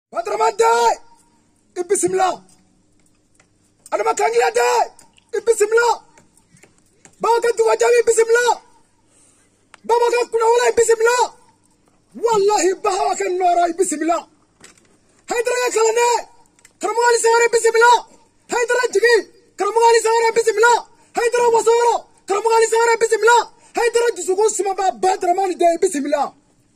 Padraman dai ibismillah ana makangi dai ibismillah baga tu wajabi ibismillah baba ka kuna wala ibismillah wallahi bahawa kan nora ibismillah haydra kalane karmali sare ibismillah haydra jigi karmali sare ibismillah haydra wasara karmali sare ibismillah haydra dusugo sima ba Padraman dai ibismillah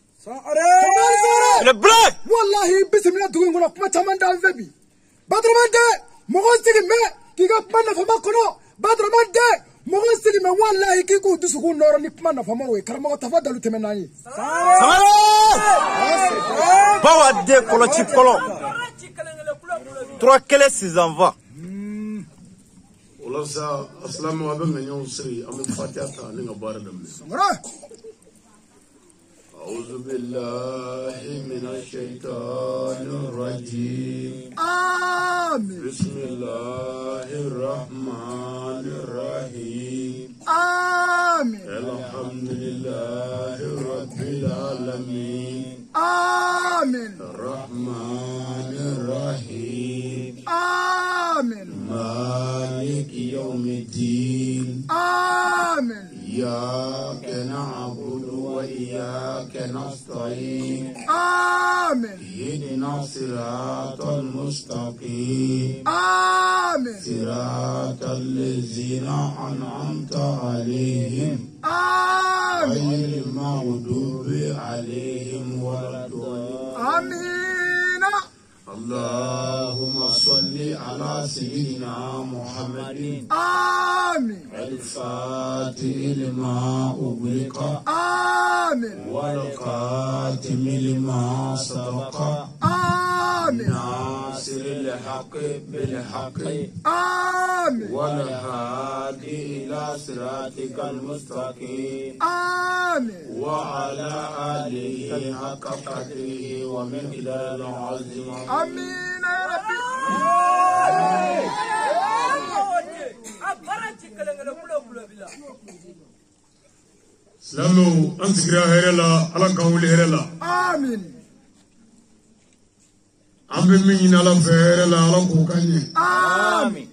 le black wallahi bismillah dugu ngono kuma caman da febi Padraman de mogo sigi me ki ga kuma na fama kono Padraman de mogo sigi me wallahi ki ku dusugu noro ni kuma na fama we karamo tafadalu temenani bawa de kolo ci kolo 3 kele 6 envois wala sa assalamu alaykum ñew sey am fatiha ta ni nga bare dem أعوذ بالله من الشيطان الرجيم آمين بسم الله الرحمن الرحيم آمين الحمد لله رب العالمين آمين الرحمن الرحيم آمين مالك يوم الدين آمين إياك نعبد وإياك نستعين آمين اهدنا الصراط المستقيم آمين صراط الذين أنعمت عليهم آمين غير المغضوب عليهم ولا الضالين آمين اللهم صل على سيدنا محمد آمين الفاتح لما أغلق آمين والخاتم لما سبق آمين ناصر الحق بالحق آمين والهادي إلى صراطك المستقيم آمين وعلى آله حق قدره ومقداره العظيم آمين يا ربي سلامو أنت كرا هيرلا على كوني هيرلا آمين أم بمين على فهيرلا على كوكاني آمين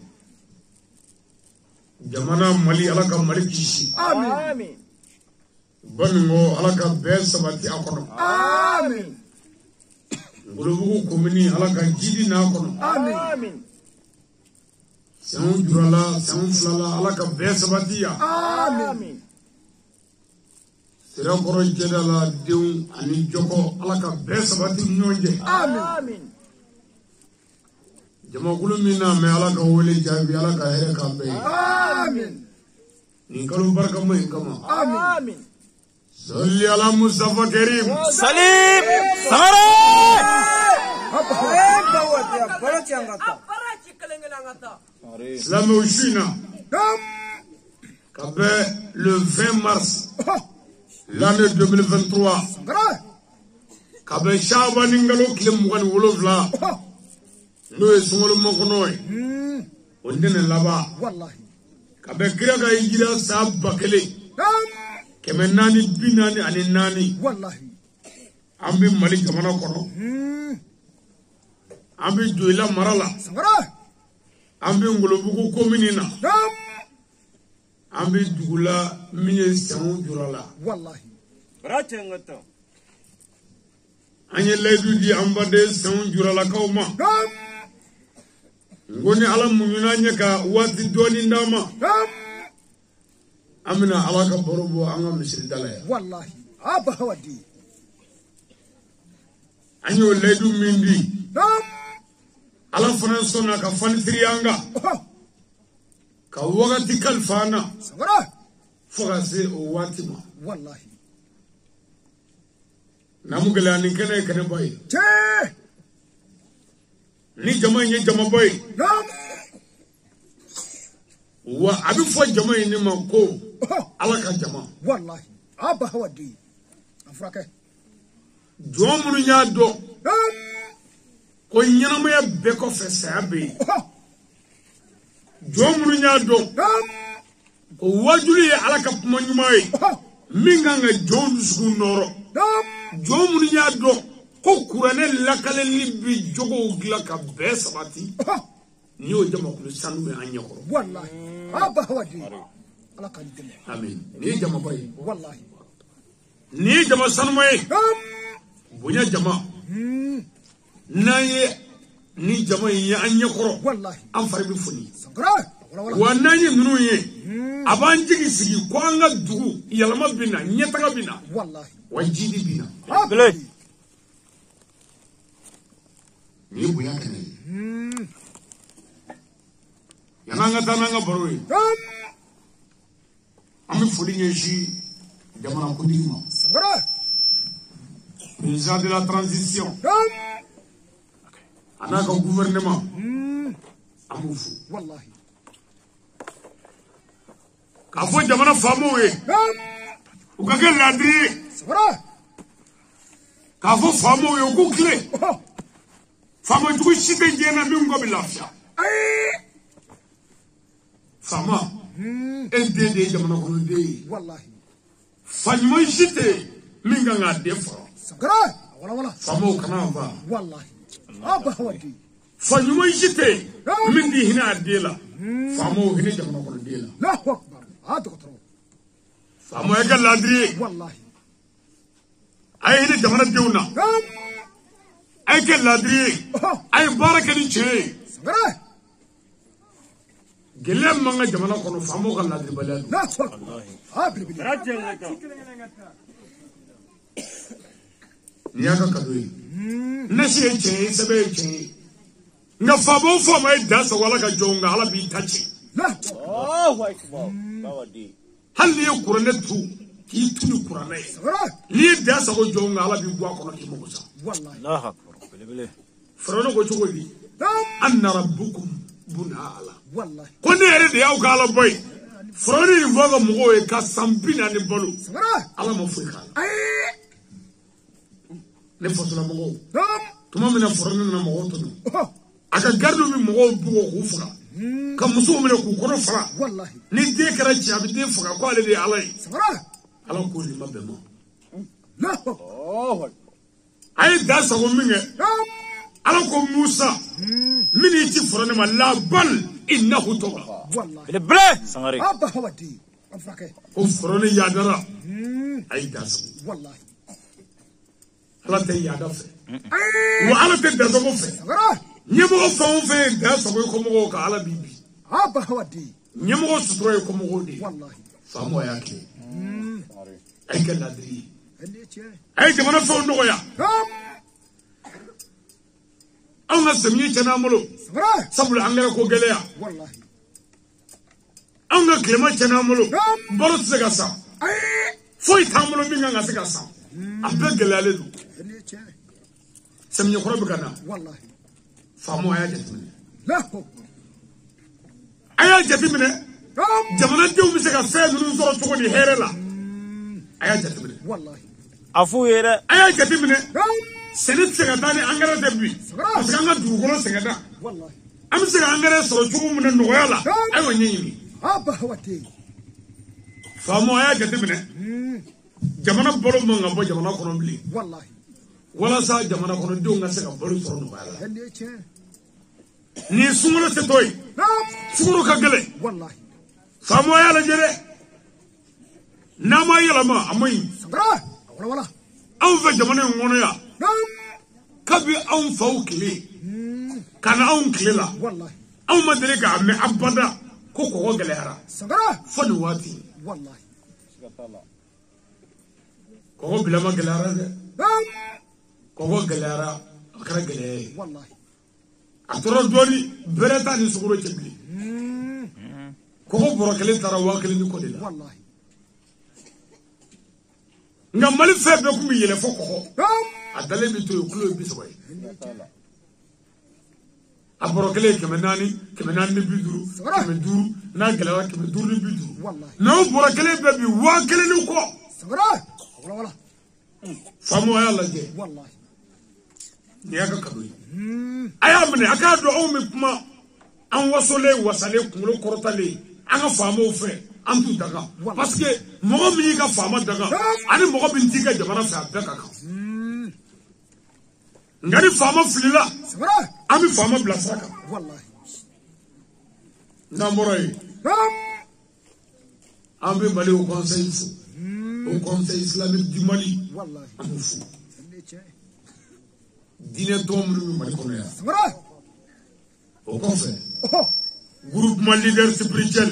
جمانا مالي على كمالي كيشي آمين بنو على كبير سبتي أكونو آمين غلوبو كوميني على كجيدي ناكونو آمين سيون جرالا سيون فلالا على كبير سبتي آمين سيران كورو جدالا ديون أني جوكو على كبير سبتي نيونجي آمين جما غلومينا مي على كولي جابي على كهير كامبي آمين نيكالو بركة مو إنكما آمين صلي على مصطفى كريم سليم سمرة سلام وشينا le 20 mars l'année 2023 kabe shaba ningalo kile mugani wolofla no esungolo mokonoy ondene laba wallahi kabe kira ga injira sabba kele kemenani binani ani nani wallahi ambi mali jamana kono ambi joila marala sangara ambi ngolobugu kominina ambi dugula minye samu jurala wallahi Brachengata anye ledu di ambade samu jurala kauma ngoni ala munyuna nyaka wati doni ndama amina alaka borobo anga misiri dalaya wallahi aba hawadi anye ledu mindi ala fanansona ka fanitirianga ka wakati kalfana sangara fogase o watima wallahi namugala ni kene bay che ni jama nye jama bay nam wa abi fo jama ni man ko ala ka jama wallahi aba hawadi afrake jomunu nya do ko nyanama ya be ko fe sabe jomunu nya do ko wajuli ala ka manyumai minga nga jondu su noro jomunu nya do ko kurane lakaleli bi jogo gila ka be sabati ni o jama kulu sanu me anya ko wallahi aba hawadi ala kan dele amin ni jama bay wallahi ni jama sanu may bunya jama naye ni jama ya anya ko wallahi am fari bi funi sangara wa naye nunu ye aban jigi sigi ko anga dugu yalama bina nyetaga bina wallahi wajidi bina bele ni bunya kene yananga tananga baroi ami foli nyeshi jamana kundima sangara président de la transition anaka gouvernement amufu wallahi ka fo jamana famo ye ukake ladri sangara ka fo famo ye ku kle famo tuku shite jena mi ngo bilafia fama ndede jamana ko ndede wallahi fanyuma shite minga ngade fo sangara wala famo kana ba wallahi aba hawadi fanyuma shite min di hina adela famo hina jamana ko ndela la akbar hada ko famo ya ladri wallahi ay hina jamana dewna ay ke ladri ay baraka ni che sangara gelem manga jamana kono famo ka ladri baladu la akbar abri bi niaka kadoi nasi che sabe che nga famo famo ay dasa wala ka jonga ala bi tachi la Allahu akbar bawadi hal ni kurane tu ki tunu kurane sangara ni dasa ko jonga ala bi gwa kono ki mugusa wallahi Allahu akbar bele frono ko chogodi anna rabbukum bunala wallahi ko ne re de yaw ka ala boy frono ni voga mugo e ka sampina ni bolu sangara ala ma fu ka ne fotula mugo dam tuma mina frono na mugo to aka gardu mi mugo bugo ku fuka ka muso mina ku kono fara wallahi ni de kara ci abi de fuka ko ale de ala sangara ala ko ni mabbe mo la Allahu akbar ay dasa ko minge dam ala ko Musa mini ci frono ma la bal innahu toba wallahi bele sangare aba hawadi afake ko frono yadara ay dasa wallahi ala te yada fe wa ala te dasa ko fe sangara nyemo fa fe dasa ko mo ka ala bibi aba hawadi nyemo sutroy ko mo de wallahi famo yake ay ka ladri ende che ay jamana fo ndo ya dam an ga sami cana mulo sangara sabula an gara ko geleya wallahi an ga klema cana mulo baro se ga sa foi tamulo min ga se ga sa abe gelale du ende che sami ko be kana wallahi famo aya jetimine la akbar aya jetimine dam jamana dew mi se ga fe nu so to ko ni herela aya jetimine wallahi afu yere aya jetimine dam senit se ga dani an gara debi parce que an ga du ko se ga da wallahi am se ga an gara so to mu na no yala ay wonyi ni aba hawadi famo aya jetimine jamana bolo mo ngabo jamana ko bili wallahi wala sa jamana ko dew nga se ga bolo so no yala ende che ni sungolo se toy dam sungolo ka gele wallahi famo yala jere nama yala ma amay sangara wala an fa jamana ngono ya dam kabi an faw kile kana an kile la wallahi an ma dele ga me abada ko ko gele hara sangara fani wati wallahi ko bila ma gele hara de dam ko gele hara akara gele wallahi atoro doni bereta ni suguro chebli ko boro kele tara wa kele ni ko de la wallahi nga mali febe ko mi yele foko dam adale bi to kulo bi soy aboro kele kemenani ni biduru kemeduru na gele kemeduru ni biduru wallahi no boro kele be bi wa kele ni ko sangara wala famu ya laje wallahi ni aka kadoyi aya mene aka do o mi kuma an wasole wasale kulo korotale an ga famu fe an tu daga parce que mo mi ka famu daga ani mo bi ntika jamana fa be ka kan ngari fama filila sabara ami fama blasaka wallahi namoray ambe mali au conseil islamique du Mali wallahi amufu dine tomru mali konya sabara au conseil groupement leader spirituel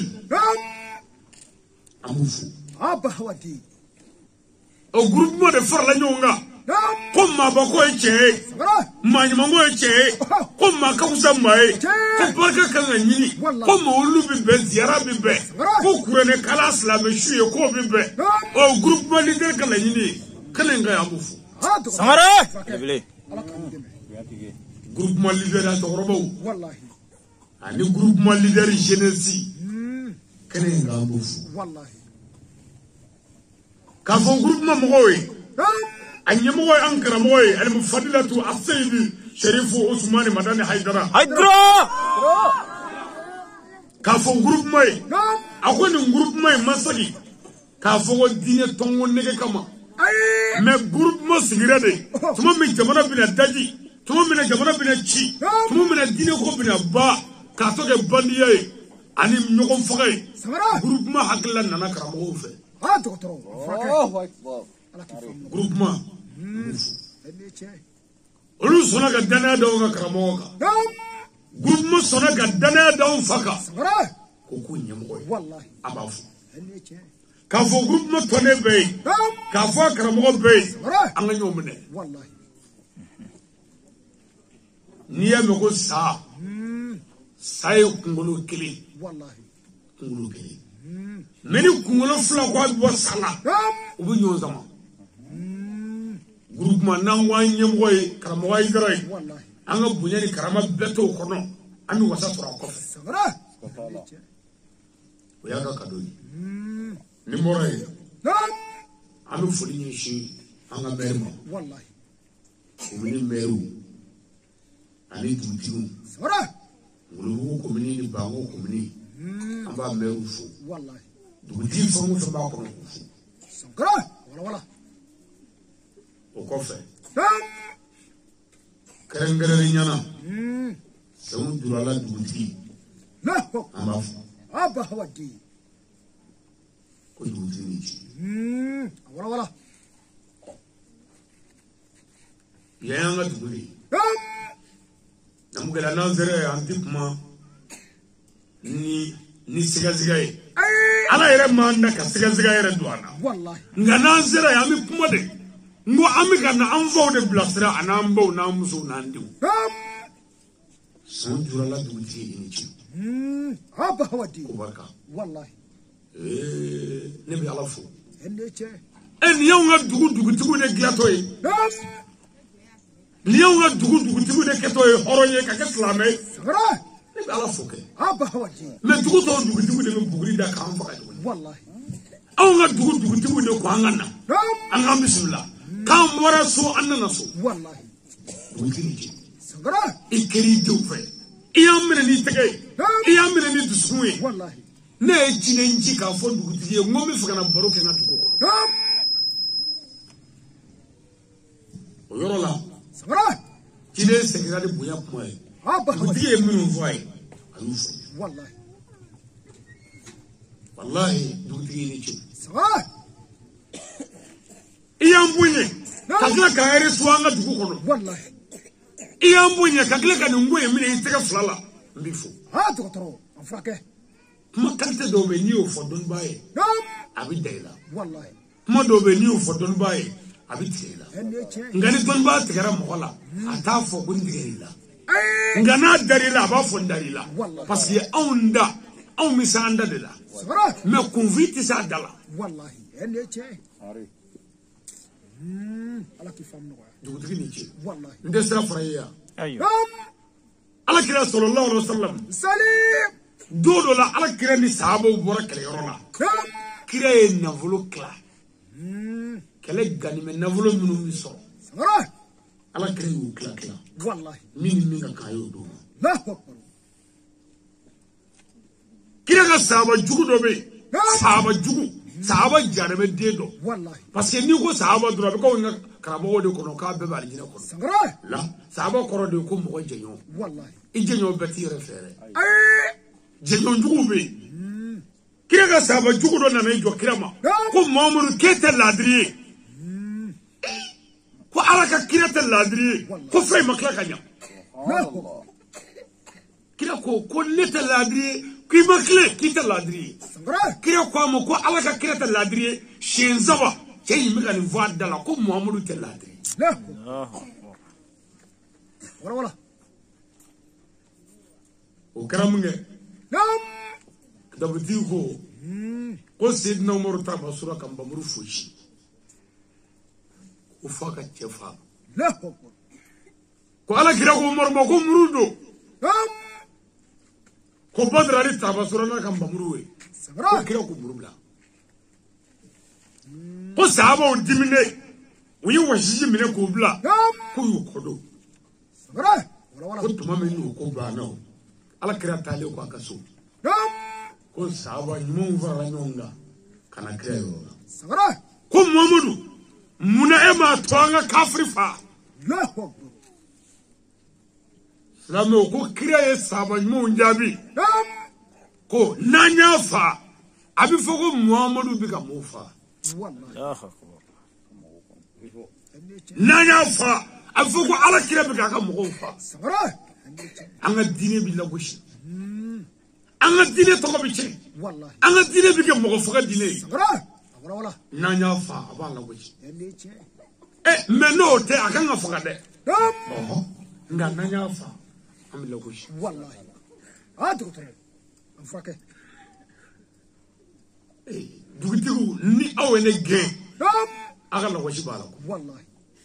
amufu aba hawadi au groupement de frères la nyonga comme ma bako eche manyango eche comme ma kausa mai comme barka kanga nyini comme olu bibe ziara bibe ko kurene kala islam shuye ko bibe au groupement leader kala nyini kanenga ya bufu samara lebele groupement leader ya torobo wallahi ani groupement leader jeunesse kanenga ya bufu wallahi ka fo groupement mogoy anyamo ankara moy al mufadilatu as-sayyid sharifu usmani madani haidara ka fo groupement akoni groupement masaki ka fo dine tongo nege kama mais groupement sigirade tuma mi jamana bina daji tuma mi jamana bina chi tuma mi dine ko bina ba ka to ke bandiye ani nyoko fogay groupement hakla nana karamo fe docteur groupement olu sona ka dana daw ka karamoga groupement sona ka dana daw faka ko ko nyamko wallahi abafu ka fo groupement tone be ka fo karamogo be anga nyomne wallahi niya me ko sai kungolo kili wallahi kungolo kili meni kungolo fla ko bo sala ubu nyozama groupement nangwa nyemgoy karamoy garay wallahi anga bunyani karama beto kono ami wasa sura ko sabara oyaga kadoni ni moray ami fuli nyishi anga merma wallahi umini meru ani tutimu sabara ngulu ko mini ni bango ko mini amba meru fu wallahi duti fomu so ba ko sabara wala o kofe kerengere nyana semu durala duti aba hawadi ko duti ni wala yanga duti namugela nazere antipma ni sigazigaye ala yere manda ka sigazigaye yere duana wallahi nganazere yami pumade ngo amika na anvo de blasra anambo na muso na ndu so jura la duti inchi aba hawadi kubarka wallahi ne bi ala fu endeche en yawga dugu tigu de glatoy yawga dugu tigu de ketoy horoye ka islamé sabara ne bi ala fu ke aba hawadi me dugu to dugu tigu de bugri da kan fa ka wallahi awga dugu tigu de ko angana anga bismillah kam wara so annana so wallahi dugu sabara ikeri do fe iyamre ni tege iyamre ni dusuwe wallahi ne jine nji ka fo dugu tiye ngomi fugana baro ke na dugu ko oyorola sabara jine sekira de boya point aba hawadi tiye minu voy alufu wallahi wallahi dugu tiye ni ci sabara iyambunye kakla ka ere swanga dugu ko wallahi iyambunye kakla ka ngoye mine itega flala mbifu docteur afrake ma kalite do be ni o fodon baye abi deila wallahi ma do be ni o fodon baye abi deila endeche ngani don ba tigara mola ata fo gundigela ngana darila ba fo darila parce que onda on misanda de la sabara me convite sa dala wallahi endeche ala ki famno dugutigi ni ci wallahi ndesra faraya ayo ala kira sallallahu alaihi wasallam salim dodo la ala kira ni sahabo bora kale yorona kira e navolo kla kale gani me navolo minu mi so sabara ala kira yu kla wallahi min ka kayo do la akbar kira ga sahaba jugu do be sahaba jugu sahaba jarebe dedo wallahi parce que ni ko sahaba dura be ko karamo de kono ka be bal jina kono sangara la sahaba koro de ko mo jenyo wallahi i jenyo beti refere jenyo njugu be kira ga sahaba jugu do na jo kirama ko mamadou kete ladri ko alaka kirata ladri ko fay makla kanya kira ko leta ladri ki makle kita ladri kira ko mo ko alaka kirata ladri shenzaba tay mi kan voix dala ko mamadou te ladri wala o karamunge nam dabdi ko sidna umar ta basura kan bamuru fushi o faka tefa ko ala kira ko umar mo ko murudo ko badrari ta basura na kan bamuru we ko kira ko murubla ko sahaba o dimine o yi washiji mine ko bla ko yu kodo ko tuma me yu ko ba na ala kira tale ko akaso ko sahaba nyum vara nyonga kana kira yo ko muhammadu muna ema twanga kafrifa lamo ko kira ye sahaba nyum njabi ko nanya fa abi fogo muhammadu bi ka mufa nanya fa abi fogo ala kira bi ka mufa anga dine bi lagoshi anga dine to ko bi che anga dine bi ke mo foga dine nanya fa aba lagoshi mais no te akanga foga de nga nanya fa am lagoshi wallahi docteur amfake dugutigu ni awene gen aga lagoshi bala ko wallahi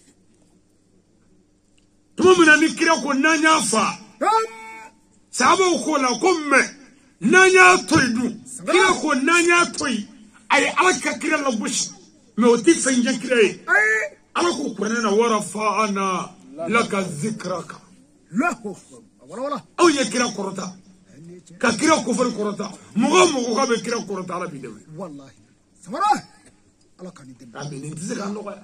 tumumina ni kira ko nanya fa sahaba ko la ko me nanya toidu kira ko nanya toi ay alaka kira la bush me oti fenje kira ala ko ko na wara fa ana laka zikraka wala aw ye kira korota ka kira ko fal korota mugo ka be kira korota ala bi de wallahi samara ala kan de abi ni tise kan no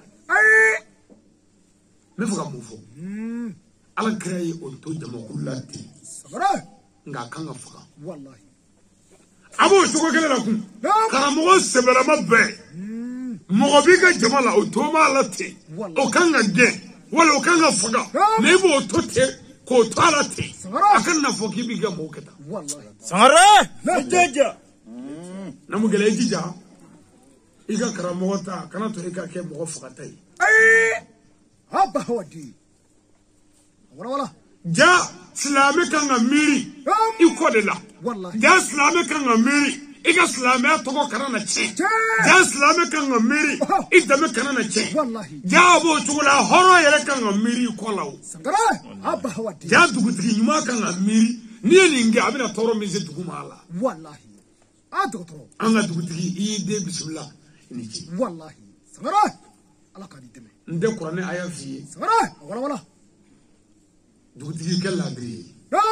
me fuka mufo ala kira yi on to jama kullati samara nga kanga fuka wallahi abo suko kala la kun kara mugo sebera mabbe mugo bi ka jama la o to ma lati o kanga ge wala o kanga fuka me bo to te ko talati akan na foki bi ga mo keta wallahi samara jaja namu gele jija iga kara mugo ta kana to ka ke mugo fuka tai haba hawadi wala ja islami kanga miri iko de la ja islami kanga miri iga islami atoko kana che ja islami kanga miri idame kana na che ja bo tugula horo yere kanga miri ko lawo haba hawadi ja dugutigi nyuma kanga miri ni ninge abina toro mize dugumala wallahi docteur anga dugutigi ide bismillah ni ci wallahi samara ala kan de nde qur'ani aya fi samara wala dugutigi kala adri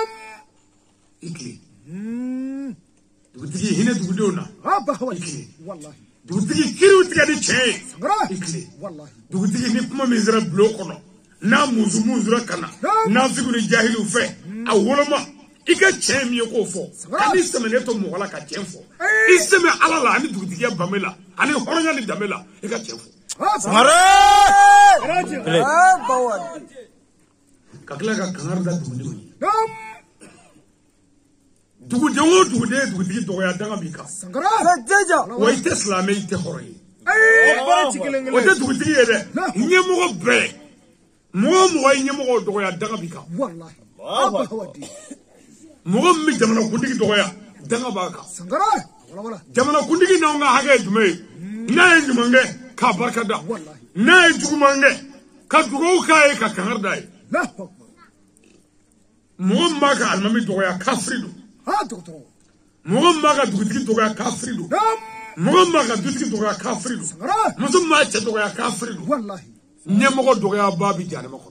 ikli dugutigi hina dugudona haba hawadi wallahi dugutigi kiru tiga di che ikli wallahi dugutigi ni kuma mizra bloko no na muzura kana na figuri jahilu fe awoloma ika che mi ko fo ani semene to mo wala ka che fo iseme alala ani dugutigi bamela ani horonya ni damela ika che fo samara kakla ka kangar da dugudi dugudi doya danga bika sangara jaja wa ite islame ite horoyi o te dugudi yede nyemo be mo nyemo doya danga bika wallahi haba hawadi mo mi jamana kundigi doya danga baka sangara wala jamana kundigi na nga hage jume na jumange ka barka da na jumange ka dugo ka ka kangar dai Mom maga almami doya kafridu. Docteur. Mom maga dugutigi doya kafridu. Mom maga dugutigi doya kafridu. Musu ma che doya kafridu. Wallahi. Nyemo doya babi jare mako.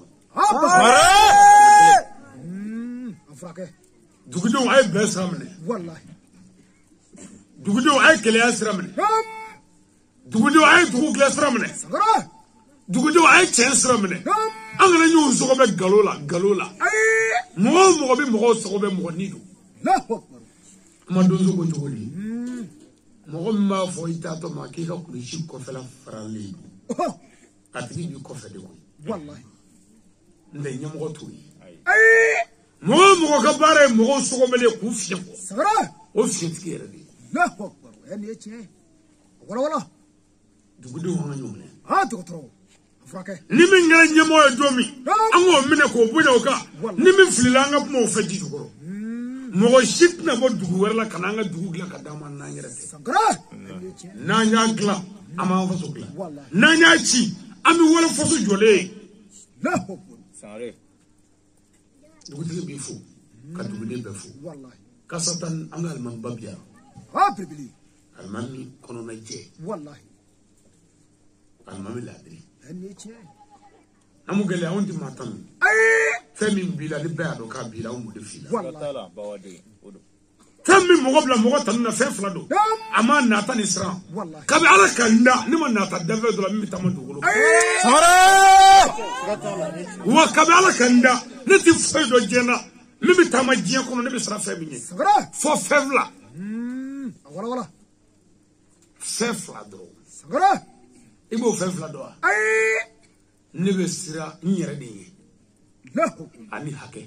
Afrake. Dugudu ay besamne. Wallahi. Dugudu ay kele asramne. dugudenw a ye dugu dilan sira minɛ dugudenw a ye tiɲɛ sira minɛ an kana ɲɔgɔn sogo bɛ galo la mɔgɔ o mɔgɔ bɛ mɔgɔw sogo bɛ mɔgɔ ni don kuma donso ko cogo di mɔgɔ min b'a fɔ i taatɔ ma k'i ka kulusi kɔfɛla faralen a tigi b'i kɔfɛ de koyi n tɛ ɲɛmɔgɔ t'o ye mɔgɔ o mɔgɔ ka baara ye mɔgɔw sogo bɛ k'u fiyɛ kɔ o fiyɛtigi yɛrɛ de ye dugudenw an ka ɲɔgɔn minɛ ni min kɛra ɲɛmɔgɔ ye don min an k'o minɛ k'o bonya o kan ni min filila an ka kuma o fɛ ji jukɔrɔ mɔgɔ si tɛna bɔ dugu wɛrɛ la ka n'an ka dugu dilan ka d'an ma n'an yɛrɛ tɛ n'an y'a dilan an b'an faso dilan n'an y'a ci an bɛ wale faso jɔlen ye dugutigi b'i fo ka duguden bɛɛ fo kasata an ka alimami ba bi yan alimami kɔnɔna jɛ alimami laadiri an mu gɛlɛya anw tɛ maa tan fɛn min b'i la ni bɛɛ y'a dɔn k'a b'i la anw b'o de f'i la fɛn min mɔgɔ bila mɔgɔ tanu na fɛn fila don a ma nata ni siran kabi ala ka n da ne ma nata danfɛn dɔ la min bɛ taama dugukolo wa kabi ala ka n da ne tɛ foyi dɔ diɲɛ na min bɛ taama diɲɛ kɔnɔ ne bɛ siran fɛn min ɲɛ fɔ fɛn fila fɛn fila dɔrɔn i b'o fɛn fila dɔn wa ne bɛ siran n yɛrɛ de ye ani hakɛ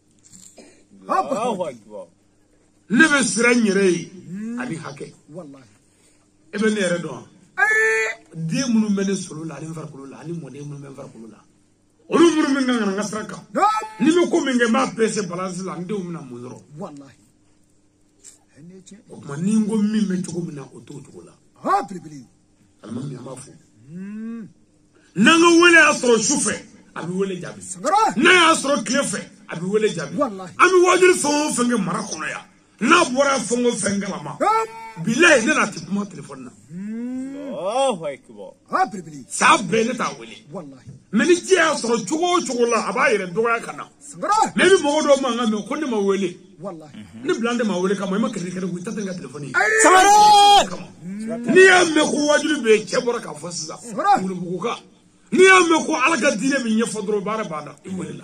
ne bɛ siran n yɛrɛ ye ani hakɛ e bɛ ne yɛrɛ dɔn wa den minnu bɛ ne solo la ani n farikolo la ani mɔden minnu bɛ n farikolo la olu minnu bɛ n kan ka n ka sira kan ni bɛ ko min kɛ n b'a pese balansi la n denw bɛna mun yɔrɔ o tuma ni n ko min bɛ cogo min na o t'o cogo la alimami an b'a fo n'an ka wele y'a sɔrɔ su fɛ a bɛ wele jaabi n'a y'a sɔrɔ tile fɛ a bɛ wele jaabi an bɛ wajuli fɛn o fɛn kɛ mara kɔnɔ yan n'a bɔra fɛn o fɛn kalama bilayi ne n'a tɛ kuma telefɔni na saa bɛɛ ne t'a wele mɛ ni diɲɛ y'a sɔrɔ cogo o cogo la a b'a yɛrɛ dɔgɔya ka na mɛ i bɛ mɔgɔ dɔw mankan mɛn ko ne ma wele ni bilan de ma wele kama i ma kɛlɛ kɛlɛ ko i ta tɛ n ka telefɔni ye n'i y'a mɛn ko wajuli bɛ yen cɛ bɔra k'a fɔ sisan wulubuguka n'i y'a mɛn ko ala ka diinɛ bɛ ɲɛfɔ dɔrɔn baara b'a da i wele la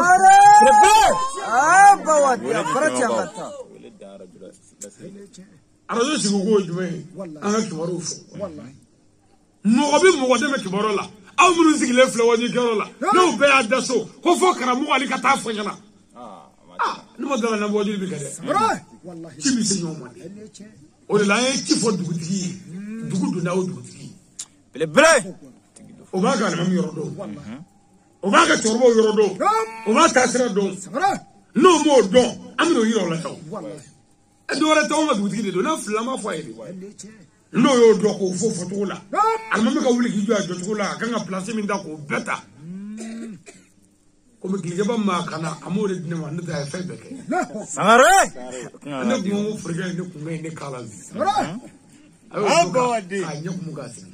arajo sigi ko ye jumɛn ye an ka kibaruw fɔ mɔgɔ bɛ mɔgɔ dɛmɛ kibaruw la aw minnu sigilen filɛ wajikɛyɔrɔ la n'o bɛɛ y'a da so ko fɔ karamɔgɔ ale ka taa fɔ ɲɛna ne ma dala na wajuli bɛ kɛ dɛ ci bɛ se ɲɔgɔn ma de o de la an ye ci fɔ dugutigi ye dugu donda o dugutigi o b'a ka alimami yɔrɔ dɔn o b'a ka cɛkɔrɔbaw yɔrɔ dɔn o b'a taasira dɔn n'o m'o dɔn an bɛ n'o yira o la taw dɔwɛrɛ t'anw ka dugutigi de don n'a filila an b'a fɔ a ye de n'o y'o dɔn k'o fɔ fɔcogo la alimami ka wuli k'i jɔ a jɔcogo la a kan ka pilasi min ta k'o bɛɛ ta komi kilikɛba maa kana a m'o de di ne ma ne tɛ a ye fɛn bɛɛ kɛ ne kun ko forokɛ ye ne kun kɛ ne k'a la bi a y'o dɔn k'a ɲɛ kumu k'a sigi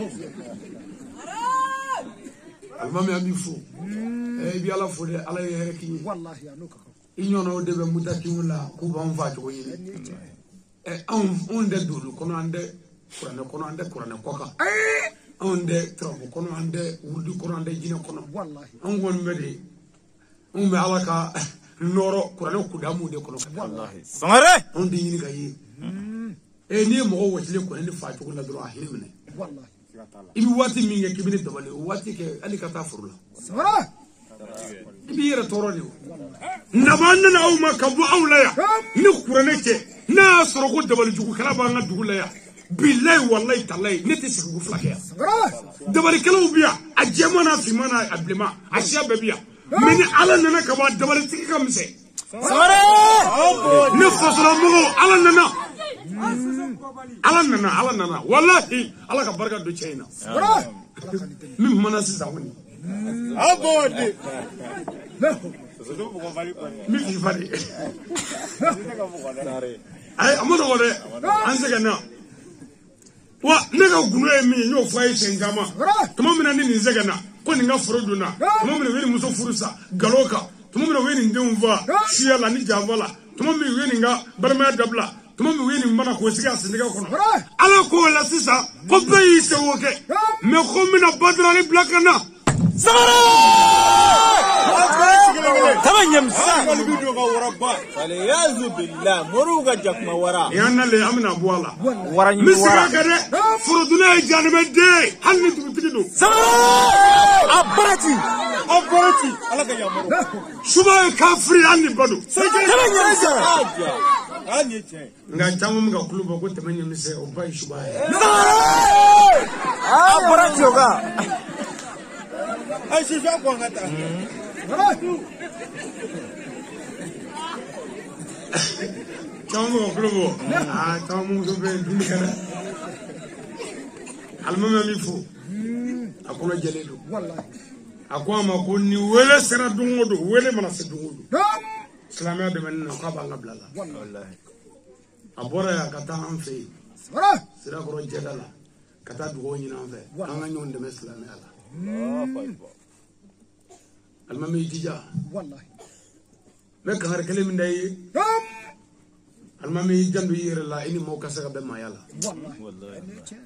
alimami an b'i fo i bɛ ala fo dɛ ala ye hɛrɛ k'i ye i ɲɔgɔnnaw de bɛ mutakiw la k'u b'an fa cogo ɲini anw tɛ dolu kɔnɔ an tɛ kuranɛ kɔnɔ an tɛ kuranɛ kɔ kan anw tɛ turabu kɔnɔ an tɛ wurudi kɔnɔ an tɛ jinɛ kɔnɔ anw kɔni bɛ de anw bɛ ala ka nɔrɔ kuranɛ kudamu de kɔnɔ anw tɛ ɲini ka ye n'i ye mɔgɔ wasilen kɔni ne fa cogo la dɔrɔn a hinɛ minɛ i bɛ waati min kɛ k'i bɛ ne dabali o waati kɛ hali ka taa foro la i b'i yɛrɛ tɔɔrɔ de o naba nana aw ma ka bɔ aw la yan ni kuranɛ cɛ n'a y'a sɔrɔ ko dabalijugukɛla b'an ka dugu la yan bilayi walayi talayi ne tɛ sigi ko fila kɛ yan dabalikɛlaw bɛ yan a jɛman n'a finman n'a a bilenman a siya bɛɛ bɛ yan mɛ ni ala nana ka bɔ a dabalitigi ka misɛn ne fasolamɔgɔw ala nana walahi ala ka barika don cɛ in na min mana sisan kɔni min k'i fari ayi a ma nɔgɔ dɛ an sɛgɛnna wa ne ka gundo ye min ye n y'o fɔ a ye siɲɛ caman tuma min na ni nin sɛgɛnna ko nin ka foro donna tuma min na u ye nin muso furu sa nkalon kan tuma min na u ye nin denw faa siya la ni janfa la tuma min u ye nin ka balimaya dabila tuma mi wini mana ko siga sindiga kono ala ko la sisa ko bayi se woke me ko mina badrani blakana samara tabanyam sa bidu ga warabba wala yazu billah muruga jakma wara yanna le amna buwala wara ni wara misiga gade furuduna janbe de hanni tugido samara abarati ala ga yamuru suba kafri hanni badu tabanyam sa nga tamu mga kuluba ko tamanya mise o bai shuba abarati yoga ai shi ko ngata tamu mga kulubo tamu so be dunikana almama mi fu akona jeledo wallahi akwa ma ko ni wele sera dungodo wele mana se dungodo Islamia de menna ko ba ngablala wallahi abora ya kata anfe sira ko jedala kata dugo nyina anfe anga nyon de Islamia ala almami tija wallahi me kan har kele min day almami jandu yere la ini mo kasa be mayala wallahi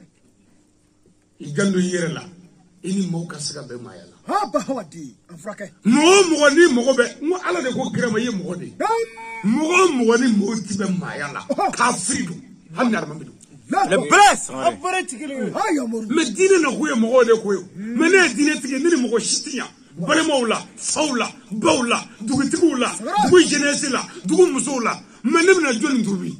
ijandu yere la ini mo kasa be mayala ha ba hawadi afrake mo ni mo be mo ala de ko kirama ye mo de mo ni mo ti be mayala kafridu hanar mamidu le press abarati kile ayo muru me dine na ko ye mo de ko me ne dine tige ni mo ko shitinya bale mawla fawla bawla dugutigula dugu jeunesse la dugu musola me ne na joni ndubi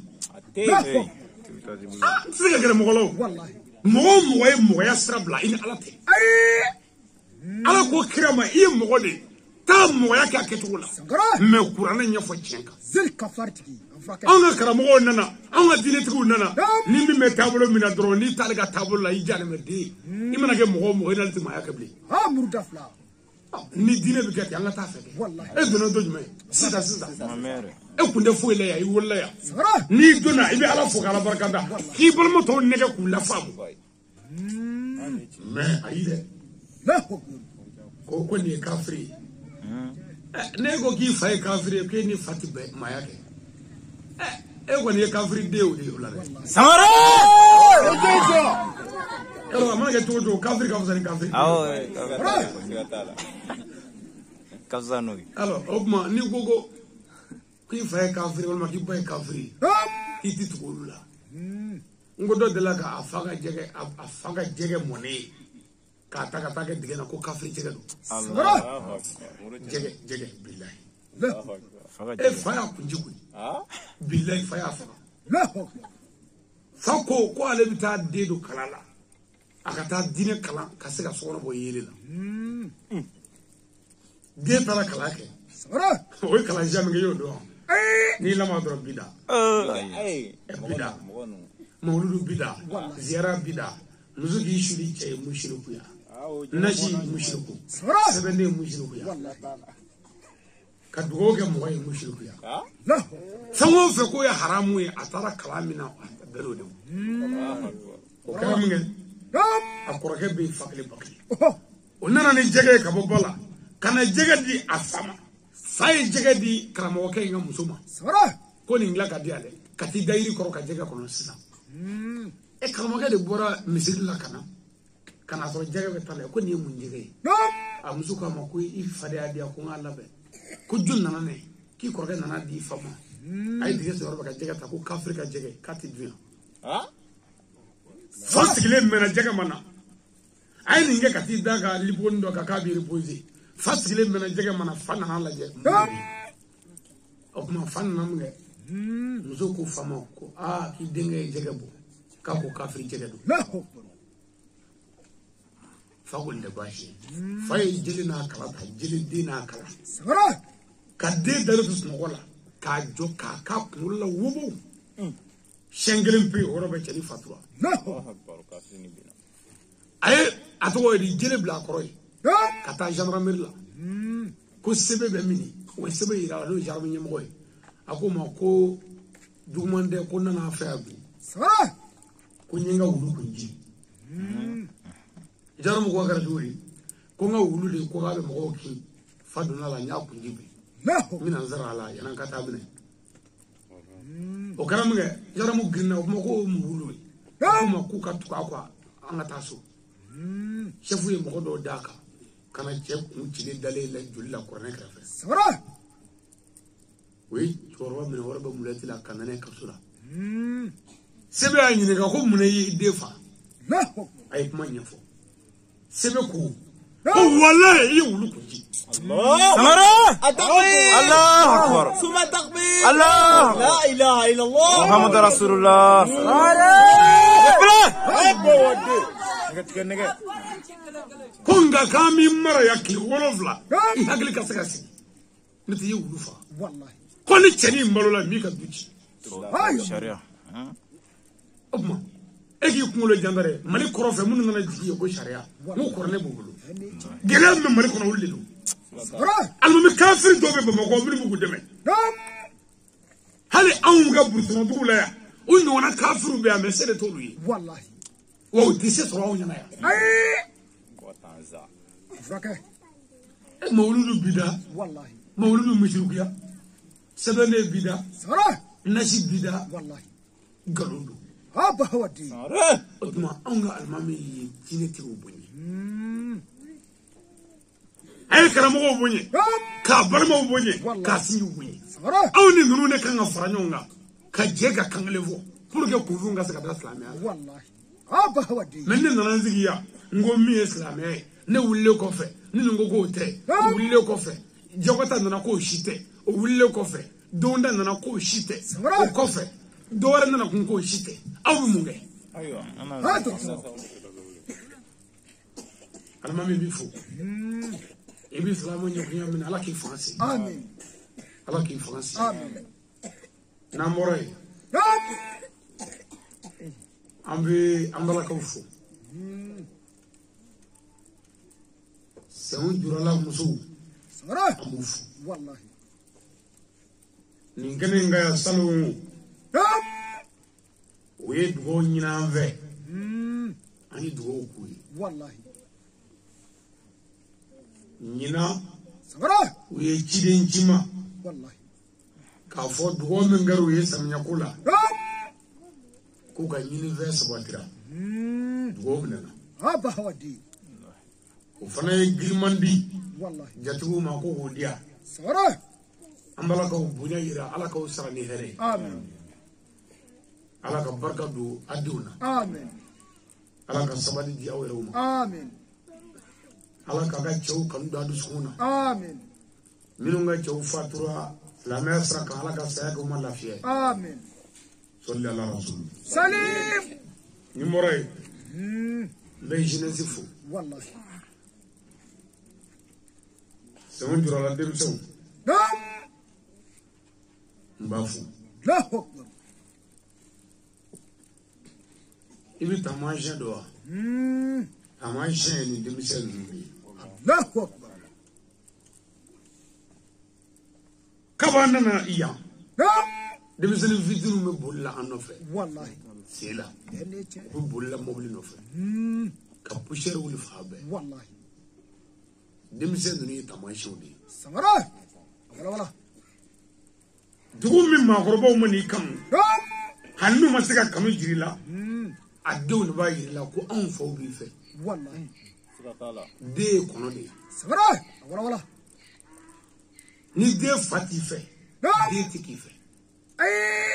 tiga gere mo lo wallahi mo ya strabla ini alate ala ko kirama i mo de ta mo ya ka ketula me kurana nya fo chenka zil kafartiki afrake anga karamo nana anga dine tigu nana ni mi me tablo mina dro ni talga tablo la ijane me de imana ke mo ina lti ma ya kabli ha muru dafla ni dine bi ket anga ta feke wallahi e dono do jume sida ma mere e kunde fo ile ya i wolla ya ni dona ibe ala fo kala barkanda ki bol mo to nege ku la famu me ayide la ko ni kafri ne go ki fay kafri ke ni fatibe mayake ko ni kafri de o de la samara elo ma ke to kafri ka fazani kafri kazano alors obma ni gogo ki fay kafri wala ki bay kafri iti tukula ngodo de la ka afaga jege mone ka taka digena ko kafri jege do Allah jege billahi e faya kunjiku billahi faya la fako ko ale bita dedo kalala akata dine kala kasega sokona bo yele la de tara kala ke o kala jamme yo do ni lama do bida bida mawludu bida ziyara bida muzuki shuri cey mushriku ya naji mushriku sebende mushriku ya kadugo ke mo ay mushriku ya fango fe ko ya haramu ya atara kalamina belo de o karam nge akoro ke be fakle bakli onana ni jege ka bobala kana jege di afama fay jege di karamo ke nga musuma ko ni ngla ka di ale kati dairi koro ka jege kono sisa e karamo ke de bora misiri la kana so jege be tale ko ni mun jege a musuka ma ko i fade adi ko ngala be ko junna na ne ki koro ke nana di fama ay dige so ka jege ta ko kafrika jege kati duya fasikile mena jege mana ay ninge kati daga libondo ka kabiri pozi fasikile mena jege mana fana hala je o ma fana namge muso ko fama ko ki dinge jege bo ka ko kafri jege do fagul de bashi fay jilina kala ta jilidina kala ka de dalu sno wala ka joka ka kula wubu shengelin pe orobe chali fatwa ay ato di jele bla koroy kata gendarmerie la ko sebe be mini ko sebe ira lo jarbi nyem koy akoma ko dugumande ko nana faabu ko nyinga wulu ko nji jarum ko gara duri ko nga wulu de ko ga be mo ki faduna la nya ko njibi mina zara la yana kata bine o kɛra min kɛ yaramu girinna o kuma ko mugulu ko ma k'u ka tugu a kɔ an ka taa so chef ye mɔgɔ dɔw d'a kan kana cɛ kun cilen dalen la joli la kuranɛ kɛrɛfɛ o ye cɛkɔrɔba minɛ wɛrɛ bɛ mulɛti la ka nana kaso la sɛbɛ y'a ɲininka ko mun y'i den fa a ye kuma ɲɛfɔ sɛbɛ ko walahi i ye wulu kunci الله أكبر ثم تكبير الله لا إله إلا الله محمد رسول الله كونغا كامي مرة ياكل ولفلا ياكل كاسكاسي نتي يولفا والله كوني تشني مبلولا ميكا دوتشي شريعة أبما أجي كمولو جاندري مالي كروفة من نانا جي يبو شريعة مو كورني بوبلو جلال من مالي كنا وللو المهم كافر دوبي بمقوم من بوجو دمي هل أون قبرتنا دولا يا وإنه أنا كافر بيا مسألة تولي والله واو تيسي تراون ينايا فكه مولود بيدا والله مولود مشروكيا سبنة بيدا صراحة نسي بيدا والله قالولو هذا هو الدين أتما أونغا المامي تينتي وبني أي كلامه وبني كابرما وبني كاسي وبني أوني نرونا كنا فرانيونغا كجيكا كنغلفو بوركي كوفونغا سكابلا سلاميا والله هذا هو الدين من نانزيكيا ngomi islamé ne wulle ko fe ni ngo ko te wulle ko fe jogota nana ko shite o wulle ko fe donda nana ko shite o ko fe dore nana ko shite awu munge أيوة أنا almami bifu ibi islamu nyokunya min ala ki fansi آمين ala ki fansi آمين na moray ambala ka fu sewon jurala musu صراحة amufu والله ningene ngaya salu we dugo nyina ve ani dugo kuyi والله nyina صراحة we chiden chima والله ka fo dugo men garu ye samnya kula ko ga universe batira dugo menana هذا هو الدين o fana ye gilmandi والله jatugo ma ko hodia صراحة ambala ka bunya yira ala ka sarani here آمين ala ka barka do aduna آمين ala ka sabali di awruma آمين ala ka ga chew kan do adu suna آمين minu nga chew fatura la mesra ka ala ka saya ko ma lafiya آمين salli ala rasul سليم ni moray be jeunesse fu والله sewon jurala dem sew نعم mbafu لا أكبر ibi tamanje do tamanje ni dem sew ni لا أكبر kabana na iya نعم dem sew vidru me bolla anofe والله sela يعني ko bolla mobli nofe ka pusher wul faabe والله dem sew ni tamanje ni صراحة ولا dugu min maakɔrɔbaw ma n'i kanu نعم hali n'u ma se ka kanu jiri la a denw de b'a yiri la ko anw faw b'i fɛ والله den ye kɔnɔ de ye صراحة ولا ni den fa t'i fɛ نعم den tɛ k'i fɛ أي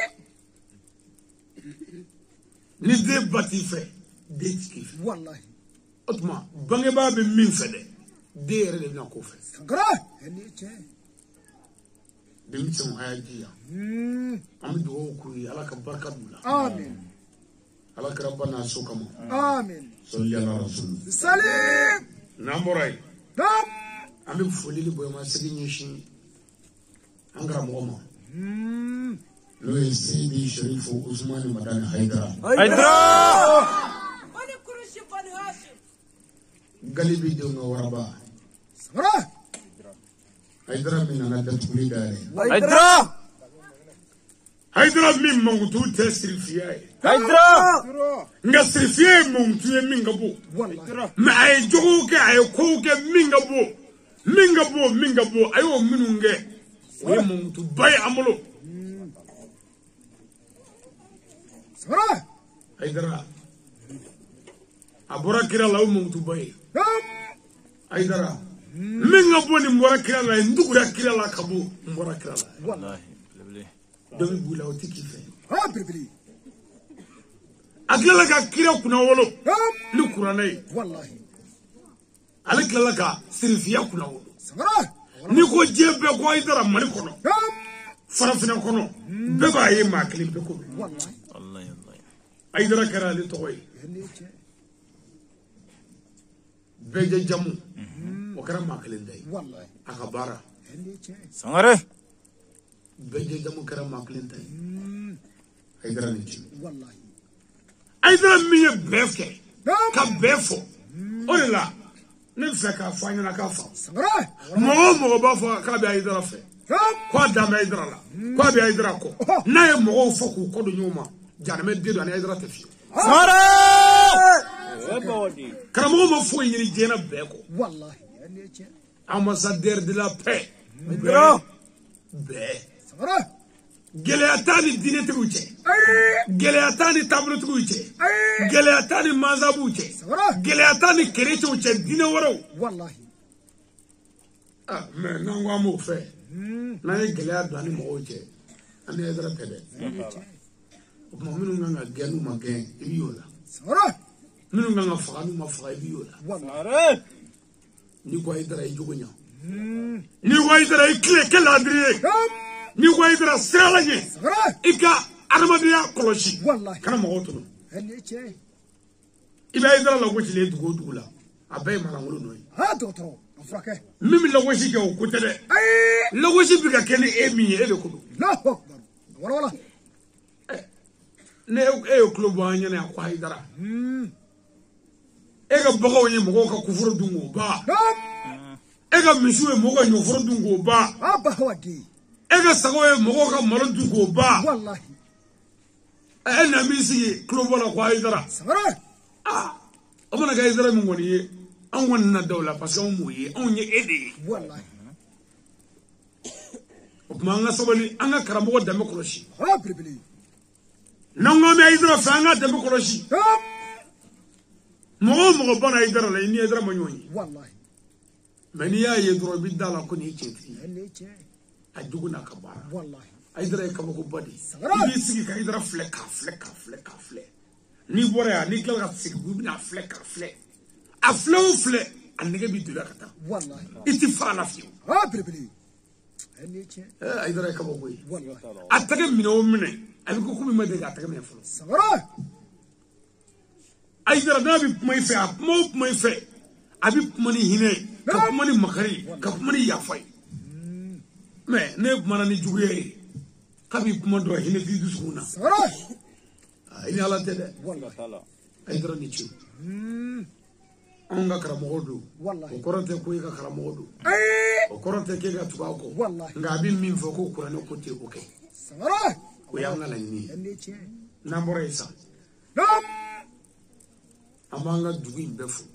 ni den ba t'i fɛ den tɛ k'i fɛ والله o tuma bangebaa bɛ min fɛ dɛ den yɛrɛ de bɛna k'o fɛ صراحة يعني denmisɛnw a y'a jija an bɛ dugawu k'u ye ala ka barika d'u la آمين ala kɛra ba n'a so kama آمين sɔli ala rasul سليم n'an bɔra yen نعم an bɛ foli ni bonya segin ɲɛsin an karamɔgɔ ma n'o ye seyidi sharifu usmani madani hayidara أيدرا galibi denw ka waraba صراحة hayidara min nana datuguli dayɛlɛ أيدرا hayidara min mankutu tɛ sirifiya ye أيدرا nka sirifiya ye mankutu ye min ka bɔ والله mɛ a ye jogow kɛ a ye kow kɛ min ka bɔ a y'o minnu kɛ o ye mankutuba ye an bolo سمرة أيدرا أبورا كيرا لاو مونتوباي أيدرا من أبوني مورا كيرا لا ندورا كيرا لا كابو مورا كيرا لا والله دومي بولا وتيكي فين بربلي أكلا لك كيرا كنا ولو لكوراني والله عليك لك سيرفيا كنا ولو سمرة نيكو جيب بكو أيدرا مالي كونو فرافنا كونو بكو أي ماكلي بكو والله الله أيدرا كيرا لتوي بيجي جامو وكرا ماكلي داي والله أخبارا سمرة بيجي جامو كرا ماكلي داي أيدرا نيجي والله أيدرا مية بيفكي كبيفو أولا نفسك أفاينا كافا سمرة مو بافا كابي أيدرا في كوا دام أيدرا لا كوا بي أيدرا كو ناي مو فوكو كودو نيوما جانمي ديرو أنا أيدرا تفي سمرة كرامو ما فوي يري جينا بيكو والله ambassadeur de la paix برو بي سمرة جلياتاني دينة تقولي جلياتاني تابلو تقولي جلياتاني مازابوتي جلياتاني كريتو تشي دينة ورو والله ما نانغوا مو في ناي جليات داني موجي أنا أدرى كده ومؤمنو نانغا جانو ما جان يبيولا سمرة منو نانغا فغانو ما فغا يبيولا سمرة نيكو أيدرى يجوغنيا نيكو أيدرى يكلي كلا أدري نيكو أيدرى سيالاني سمرة إيكا أرماديا كولوشي والله كنا موتونو هنيتشي إبا أيدرى لوجي ليه تقول دولا أبي ما نقولو نوي دكتور أفركه ميم لوجي كيو كتير لوجي بيجا كني إمي إيه كلو لا أكبر ولا ne e club anya na kwa idara e ga bago yin mo ka kufuru dungo ba e ga mishu e mo ka nyofuru dungo ba أبا هودي e ga sago e mo ka maro dungo ba والله e na misi club la kwa idara سمرة o mana ga idara mo ngoni an won na dawla parce que on moye on ye ede والله o kuma nga sobali an ga karamo da me koloshi بربلي nango me idara fa nga da me koloshi mo bana idara la ni idara mo nyoni والله mani ya ye dro bi dala ko ni chetri هنيتشي ajuguna kabara والله aidara kaba ko badi Sagara. ni sigi ka aidara fleka ni bora ni kala ka sigi bu na fleka a fle annege bi dula kata والله iti fala fi بربلي هنيتشي aidara kaba ko والله ataga mino mine abi ko kuma de ga ataga mine fulo سمرة aidara na bi mai fe a mo mai fe abi mani hine ka mani makari ka mani yafai me ne mana ni juguye kabi kuma do hine di dusuna سمرة ini ala tede والله aidara ni ci on ga karamogo do والله o koronte ko ga karamogo do o koronte ke ga tuba ko والله nga bi min fo ko kurane ko te ko ke سمرة ko ya ngala ni هنيتشي nambora isa نعم amanga dugu imbe fu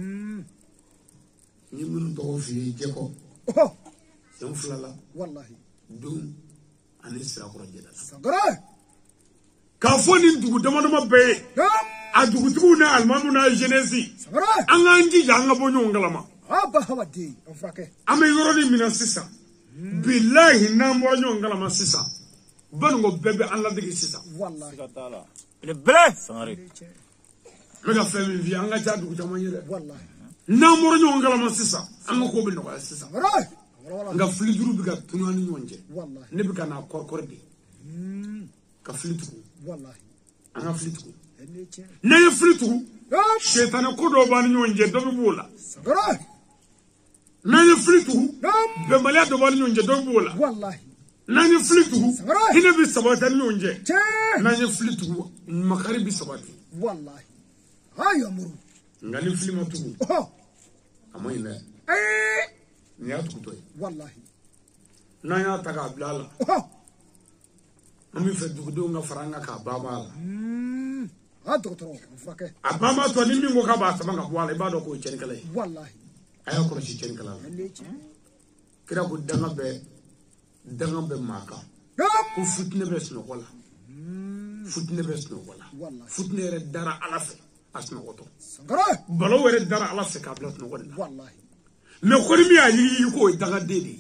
ni mun do fi jeko sen fulala والله dum ani sira ko jeda سمرة ka fo ni dugu dama be نعم a dugu tugu na almanu na jeunesse سمرة an ga nji janga bo nyongala ma أبا هودي أفركه ame yoro ni mina sisa billahi na mo nyongala ma sisa bango bebe an la digi sisa والله بلا سمرة هنيتشي mega femi vi an ga ja dugu jama yele والله na mo nyongala ma sisa an ga ko be no sisa سمرة والله nga fili duru bi ga tunani nyonje والله ne bi ka na korkor de ka fili tugu والله an ga fili tugu هنيتشي na ye fili tugu نعم shetane ko do ban nyonje do bi bola سمرة na ye fili tugu نعم be malia do ban nyonje do bi bola والله na ye fili tugu Sabara. hine bi sabata nyonje تشي na ye fili tugu makari bi sabati والله هاي أمرو nga ni fili ma tugu أوه amayina أي ni ya tugu toy والله na ya taga blala أوه ami fe dugu do nga faranga ka baba la هذا دكتور أفركه abama to ni mingo ka ba sama nga bwala ibado ko chen kala والله aya ko ci chen kala هنيتشي kira ko danga be maka نعم ko fitne be sno kola futne besno wala futne re dara alafe asno goto sangara balo were dara alafe ka blat no wala wallahi me ko mi ayi ko daga dedi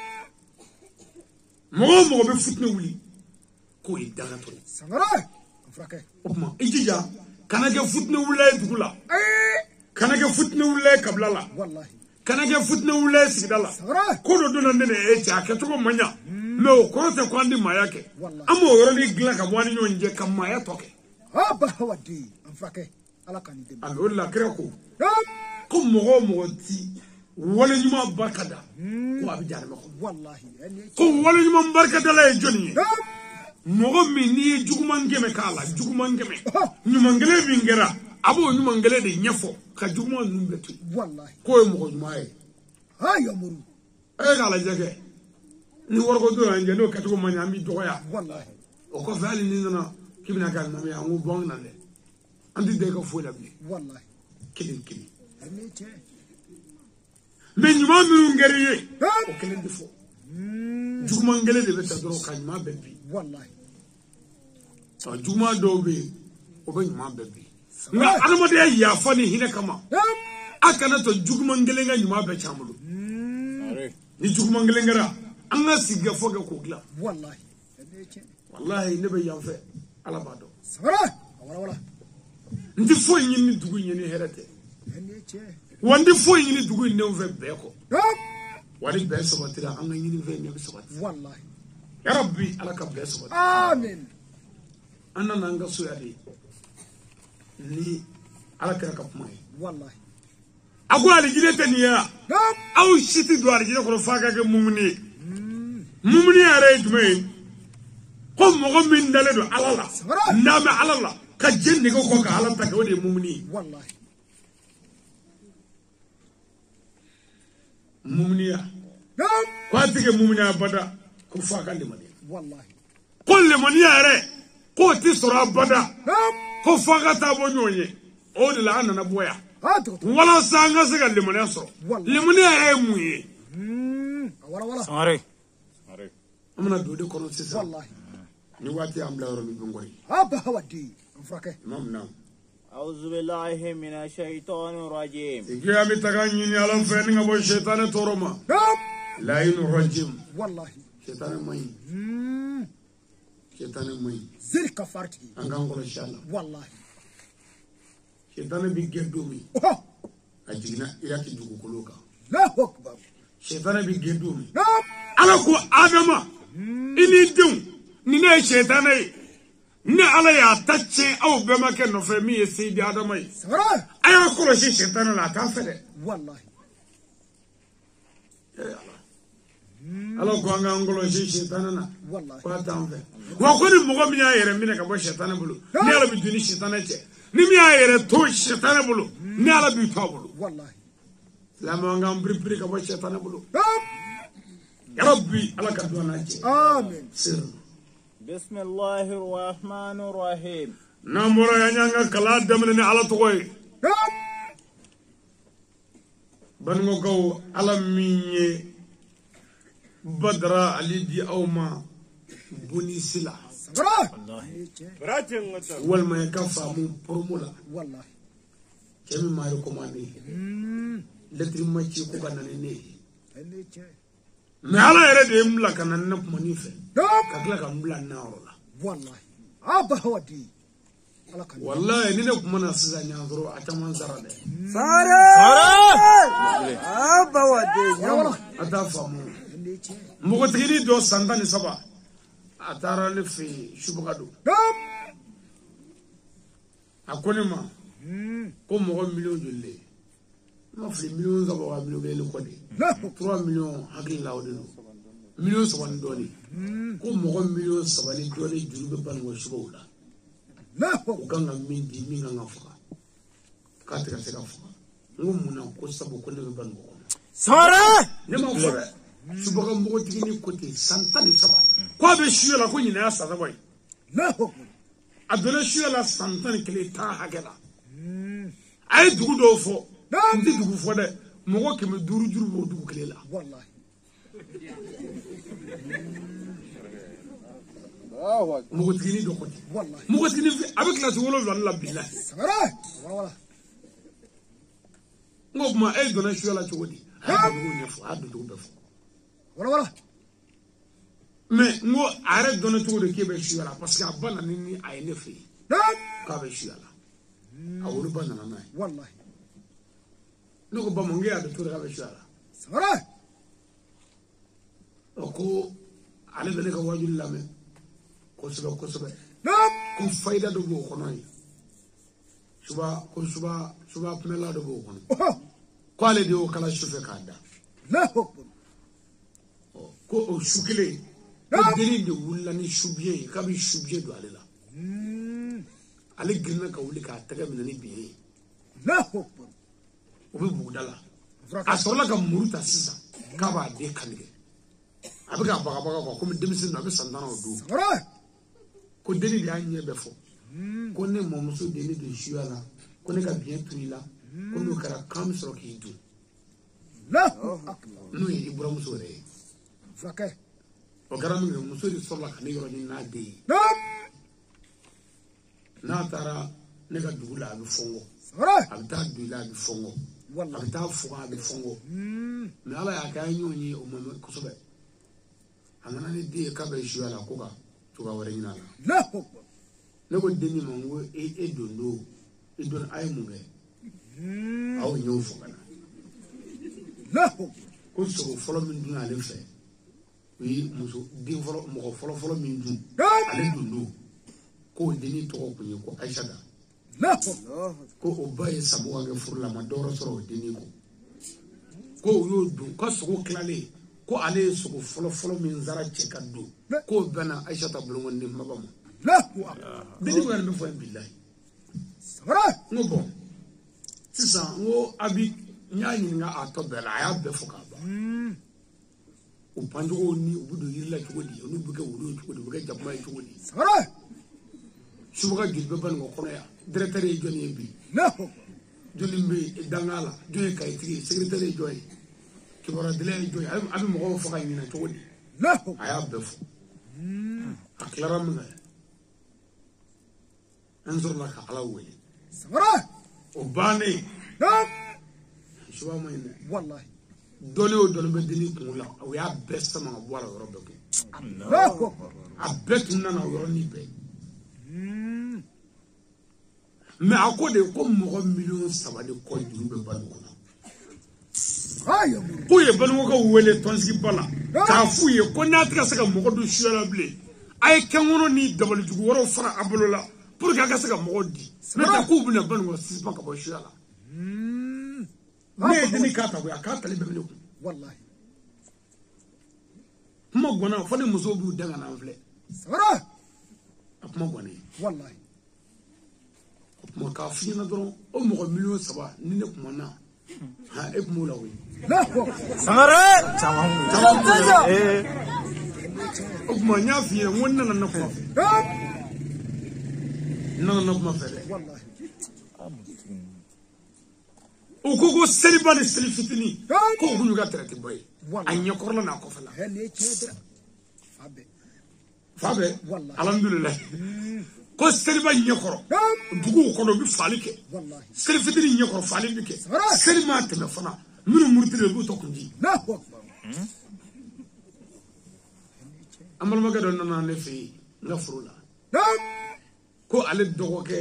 mo be futne wuli ko daga to sangara frake opma ijija kana ge futne wula dugula kana ge futne wula kablala wallahi kana ge futne wula sigdala ko do dona nene e cha ke to manya me o ko te kwandi mayake amo yoro ni gila ka wani nyonje ka maya toke aba hawadi frake ala kanide alola kreko ko mo ti wala nyuma barkada ko abijare mako wallahi ko wala nyuma barkada la joni mogo mi ni jugumangeme kala jugumangeme nyumangele bingera abo nyumangele de nyefo ka juguma numbetu wallahi ko e mogo nyumaye ayo muru e kala jage ni worgo do anje no katugo manya mi doya wallahi o ko vali ni nana kibina kan na mi angu bong na le andi de ko fo la bi wallahi kili aniche me nyuma mi ngeriye o kelen defo jugumangele de beta dro ka nyuma bebi wallahi so juma dobe o be nyuma bebi nga almode ya fani hina kama akana to jugumangele nga nyuma be chamulu ni jugumangele ngara anga siga foga ko gla wallahi aniche wallahi ne be yamfe ala bado sangara wala ndi fo nyini dugu nyini herete aniche wandi fo nyini dugu ne o ve beko wadi be so batira anga nyini ve ne be so batira wallahi ya rabbi ala ka be so batira amin anna nanga so yadi ni ala kira ka kuma wallahi agwa ali jide taniya aw shiti do ali jide ko faga ke mumni are jume ko mo min dale do alala name alala ka jenni ko ka ala ta ko de mumni wallahi mumniya ko atige mumniya bada ko faga de mani wallahi ko le mani are ko ti sora bada ko faga ta bo nyonye o de la anana boya wala sanga se ga le mani so le mani are muye wala sare amna do de kono sisa wallahi ni wati am la ro mi ngori aba hawadi frake imam nam أعوذ بالله من الشيطان الرجيم. إجي أمي تغني ني على فين غبو الشيطان تورما. لا ينرجم. والله. شيطان ماي. شيطان ماي. زر كفارتي. أنغام كل شاء والله. شيطان بيجدومي. أجينا إياك يجوكو كلوكا. لا أكبر. شيطان بيجدومي. على كو آدما. إني دون. نينا شيطان ne ala ya tacce aw be make no fe mi sidi adamai sara aya ko shi shetan la ta fede wallahi ala ko anga ngolo shi shetan na wallahi ko ta fe wa ko ni mo mi ayere mi ne ka bo shetan bulu ni ala bi duni shetan ce ni mi ayere to shetan bulu ni ala bi to bulu wallahi la mo anga mbri ka bo shetan bulu ya rabbi ala ka do na ce amen sir بسم الله الرحمن الرحيم. نمر يانغا كلا دمني على توي بنغو على ميني بدر علي دي اوما بني سلا والله والما يكفى مو برمولا والله كمي ما ريكوماندي لتري ما تشي كو كان ني ما على يرد يملا كان نب منيفه كلا كان بلا ناولا والله ابا هودي والله نينا كمنا سزا نياغرو اتمان زرا سارة ابا ودي والله اتافامو مغتغيني دو سانتاني سبا اتارا في شبغادو akoni ma ko mo million jolle ma fi million ga ba million be le ko de 3 millions hakil lawde no million so wan doni ko mo million so bani doni jurube ban wo shubula la ko ganga mindi minga ngafuka katira se ngafuka ngum muna ko sabo ko le ban ko sara ne ma ko subaga mo tigini ko te santani saba ko be shiyala ko nyina sa da boy la ko adona shiyala santani kele ta hagela ay dugu do fo ndi dugu fo de mo ko ke me duru juru mo dugu kele la wallahi mugutini do koti mugutini avec la wolo la billah sagara wala ngoma e dona shuala chogodi ha do nefo adu do befo wala mais ngo arrête dona chogodi kebe shuala parce que abana nini ay nefi ka be shuala awulu bana na nay wallahi nuko ba mo ngi adu to ka be shuala sagara ko ale bele ka wajul lame ko sobe ko fayda do bo ko noy suba pmela do bo ko ko ale de o kala shufe kada la ko o shukile ko deni de wulla ni shubye ka bi shubye do ale la ale girna ka wuli ka taga min ni biye la o be bugdala asola ka muruta sisa ka ba de kanige abika baga ko mi demisin na be sandana o do ko deni de anye be fo ko ne momuso deni de shuala ko ne ka bien tuila ko no kara kam so ki du la no yi ibrahim so re fraka o garam ne muso di so la kan yoro ni na de na tara ne ka dugula bi fongo abita duila bi fongo abita fuga bi fongo me ala ya ka nyonyi o mo ko so be angana ne de ka be shuala ko ka to ga wore ni na la ne ko deni mango e dondo e don ay mu nge aw nyo fogana la ko so folo min dun ale fe wi muso din folo mo folo min dun ale dondo ko deni to ko ni ko aisha da la ko o baye sabu nge furla ma doro soro deni ko yo do ko so ko klale ko ale so folo min zara cheka do ko bana aisha ta bulungon ni mabama la deni ko ne fo billahi sagara ngo bon sisa ngo abi nyaani nga ato bela ya be fo ka ba o panjo ni o budo yirla chugodi o nubuke wudo chugodi buke japma chugodi sagara shubuka gilbe ban ngo kono ya directeur e joni bi la joni mbe dangala joni kay tigi secrétaire e joni kibara dele e joni abi mo fo ka yina chugodi la aya be fo aklara mga anzur laka ala wali sagara o bane nam shuba mo ine wallahi dole o dole be dini kula o ya best ma wala ro be ko la a bet nana ro ni be mais akode ko mo million sabade ko dum be ban ko ayo ko ye ban ko wele tonski bala ka fuye ko na tika saka mo do shuala ble ay kangono ni dabal jugu woro fara abolola pour que saka mo di mais ta ko bina ban ko sispa ka bo shuala mais dini kata ko akata le be ko wallahi mo gona fa ne muso bu daga na vle sagara mo gona wallahi mo ka fina doron o mo million saba ni ne kuma na ha e mo la wi la Sangare! o mo nya fi wonna na ko na kuma fere wallahi o ko seriba ni selifitini ko gunu ga traité boy anya korla na ko fala hele chedra fabe wallahi alhamdulillah ko seriba nyekoro dugu ko do bi falike wallahi selifitini nyekoro falike selima telefona minu murtile bu to kunji la akbar amal maga don na ne fi na furula nam ko ale dogo ke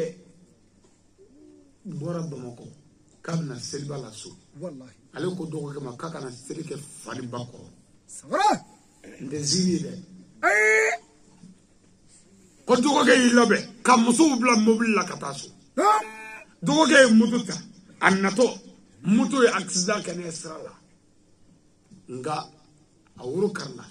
bora bamako kabna selba la so wallahi ale ko dogo ke makaka na selike fali bako sagara ndezini de ay ko dogo ke ilabe kam musu bla mobile la kataso nam dogo ke mututa annato mutu e accident kan esrala nga awuro karna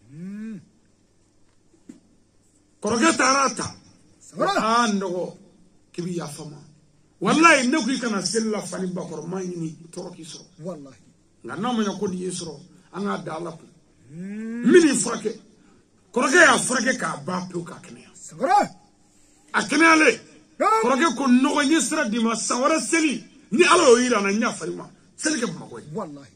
koroge tarata sagara ndogo kibi ya fama wallahi ne ku kana sella fani bakor mani toroki so wallahi nga na manya ko di yesro anga dala ko mini frake koroge ya frake ka ba pe ka kene sagara akene ale koroge ko no ni sra di ma sawara seli ni alo yira na nya farima seli ke ma ko wallahi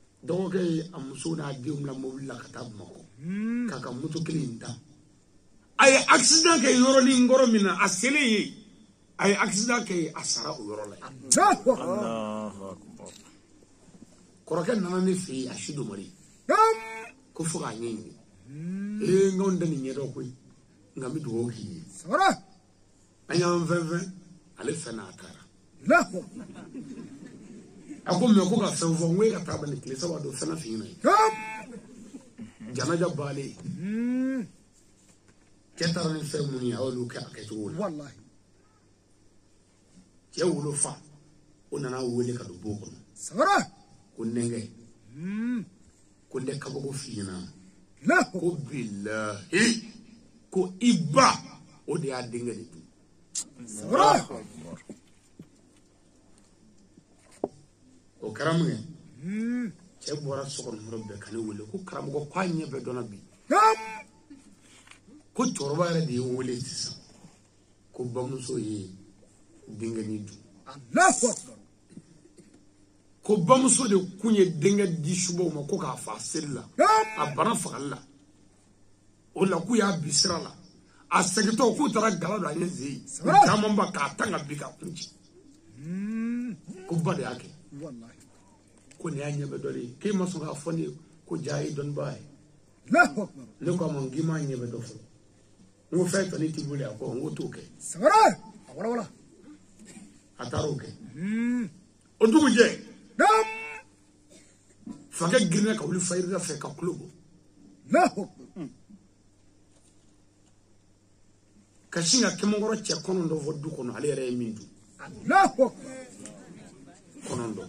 doge amuso na dium la mobile la kata ma ko kaka muto kilinda ay accident ke yoro ni ngoro mina asele yi ay accident ke asara o yoro la Allahu akbar koroke nana ni fi ashido mari ko fuga nyingi ngonda ni nyedo ko ngami do ki Sabara. anyam venven ale fena akara Allahu. ako me ko ga fenfo ngwe ka tabani kile sawa do fena fi nai jana jabale ketara ni fe muni awlu ka akati wala Wallahi. je wulo fa onana wole ka do boko Sabara. ko nenge ko de ka boko fi na Allahu. ko billahi ko iba o de adinga de tu Sabara. o karamuge che bora sokon horobe kan wole ko karamugo kwanye be dona bi ko torba re de wole tisa ko bamuso yi dinga ni du Allahu akbar. ko bamuso de kunye dinga di shubo ma ko ka fa sirla abana fagalla o la ku ya bisra la a segito ku tara gala da yezi tamam ba ka tanga bi ka kunci ko bade ake Wallahi. ko ne anya be dole ke maso ga foni ko jayi don bae Allahu akbar. le ko mon gima anya be do fo ngo fe to ni tibule ko ngo tuke Sabara. Wala. ataruke o dugu je Nam. fage girne ka wuli fayirga fe ka klubo Allahu akbar. ka singa kemongoro che kono ndo voddu kono ale re mindu Allahu akbar. kono ndo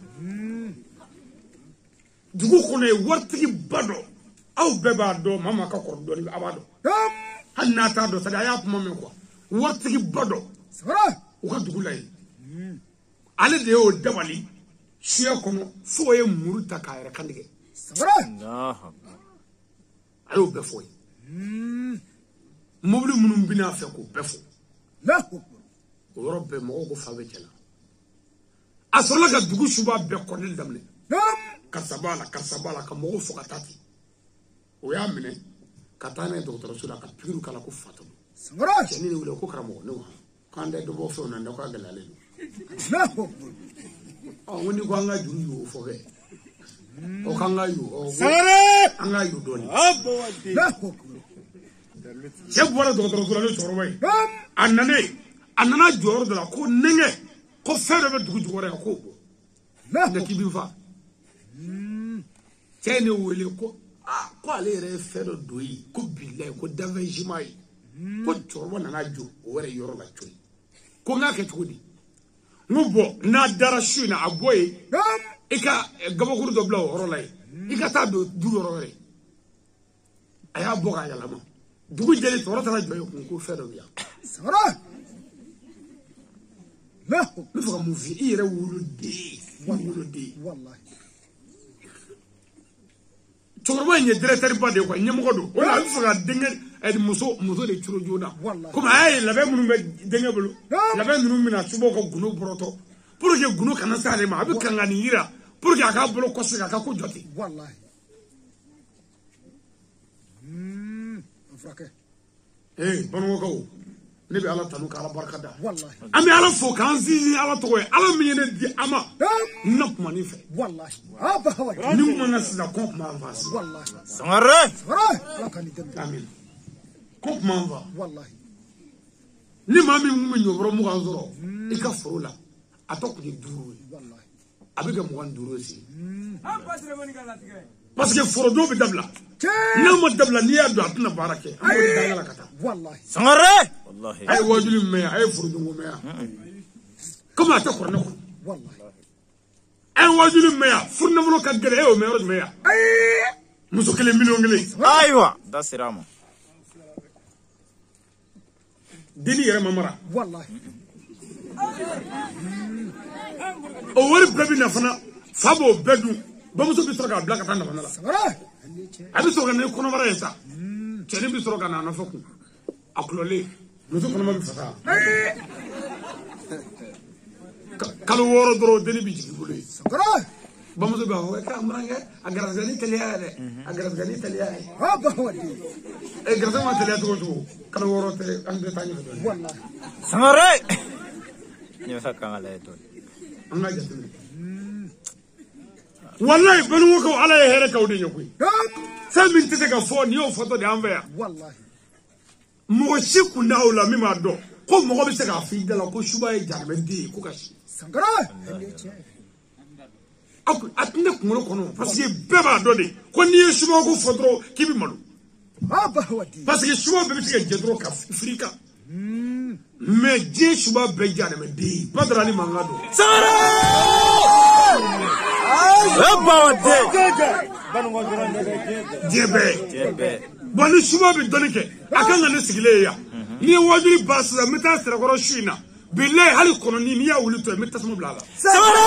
dugu kono e wartigi bado aw beba do mama ka kor do ni abado Nam. hanna ta do sada ya puma men ko wartigi bado Sabara. o ka dugu lay ale de o dabali suya kono fo ye muru ta ka yere kandige Sabara. Allahu akbar ayo be fo mobli munum bina fe ko be fo Allahu akbar. o yoro be mo ko fa be jela asrola ka dugu suba be konel damle Nam. kasabala ka mo fo ka tati o ya mine ka tane docteur sula ka piru kala ko fatu Sabara. ni ne wule ko karamo ne wa kan de do bo fo nan da ko galale Allahu akbar. o woni ko anga juru yo fo be o kanga yu o anga yu doni Abba wadi. Allahu akbar. se bora docteur sula le choro bay Nam. annana jor de la ko nenge ko fere be dugu jore ko bo Allahu ne kibi fa tene wele ko ko ale re fere do yi ko billahi ko davejimai ko chorbo nana jo o were yoro la choy ko nga ke tugudi ngubo na dara shuna aboy Nam. ika gabakuru do bla woro lay ika ta do du yoro re aya boga yala ma dugu jeli to rota la joy ko fere biya Sabara. Allahu. mi fo mu fi ire wulu de Wallahi. chorbo nye directeur ba de ko nyamgo do wala mi fo ga dengen ed muso de churo joda Wallahi. comme ay la be munu be dengen bulu la be munu mina subo ko gunu broto pour que gunu kana sale ma abi kanga ni yira pour que aka bulu ko siga ka ko joti Wallahi. Frake. banu ko ne be ala tanu ka ala barkada Wallahi. ami ala fo kan zizi ala to ala mi ne di ama Nam. na kuma ni fe Wallahi. Abba hawa. ni kuma na sida ko kuma va Wallahi. Sangare Sabara. Allah kan idem. amin ko kuma va Wallahi. ni ma mi mu nyobro mu kan zoro ika furula atoko di duru Wallahi. abiga mu kan duru si parce que foro do be dabla na mo dabla ni ya do atuna barake amodi dangala kata Wallahi. Sangare wallahi ay wajuli me ay furu dungo me comme ata korna ko Wallahi. ay wajuli me furna mo ka gere o me ro me muso kele million ngele aywa dasiramo deni yere mamara Wallahi. o wori bebi na fana fabo bedu bamuso bi soroka blaka tan na fana la Sabara. abi soroka ne kono bara yesa cheni bi soroka na na foku aklole muso kono ma bi fata kalo woro doro deni bi jigi bulu Sabara. bamuso ba ho ka amrange agarasgani taliale agarasgani taliale haba wadi e garasama taliale to kana worote ande tanyi do wallahi sangare ni sakanga le to anga jatini wallahi banu ko ala here kawde nyokui samin tete ka fo ni o foto de anvers wallahi mo shiku na ola mi ma do ko mo ko be se ka fi de la ko shuba e jarbe di ko kashi sangara atinde kunkolo kɔnɔ parce que bɛɛ b'a dɔn de ko n'i ye subaw ko fɔ dɔrɔn k'i bɛ malo parce que subaw bɛɛ bɛ se ka jɛ dɔrɔn ka firi kan mais diɲɛ suba bɛɛ ja dɛmɛ den badara ni mankan don. sangare diɲɛ bɛɛ bon ni suba bɛ dɔnni kɛ a kan ka ne sigilen ye yan n'i ye wajuli ba sisan n bɛ taa sirakɔrɔ su in na. billahi hali koloni ni ya wuli to mi tasmu blala sangare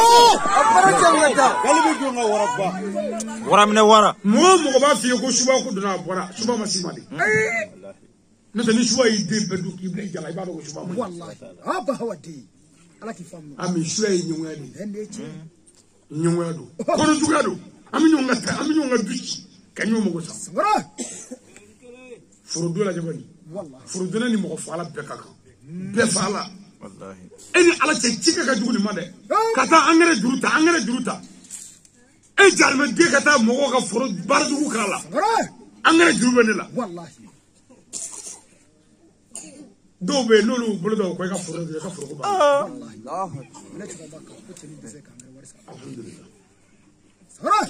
wara mine wara mo ba fi ko suba ko duna bora suba masima de ne tani suba yi de bedu ki ble jala ba do suba wallahi aba hawadi ala ki famu ami suba yi nyunga de nyunga do ko do juga do ami nyunga du ka nyunga ko sa sangara furudu la jabani wallahi furudu ni mo ko fala be ka kan be fala wallahi eni ala ce cika ka jugu ni ma de kata angere juruta e jarme de kata mogo ka foro bardugu kala angere jurube ne la wallahi do be nolu bolo do ko ka foro ko ba wallahi ne ta ba ka ko tini bise ka ngere warisa alhamdulillah sara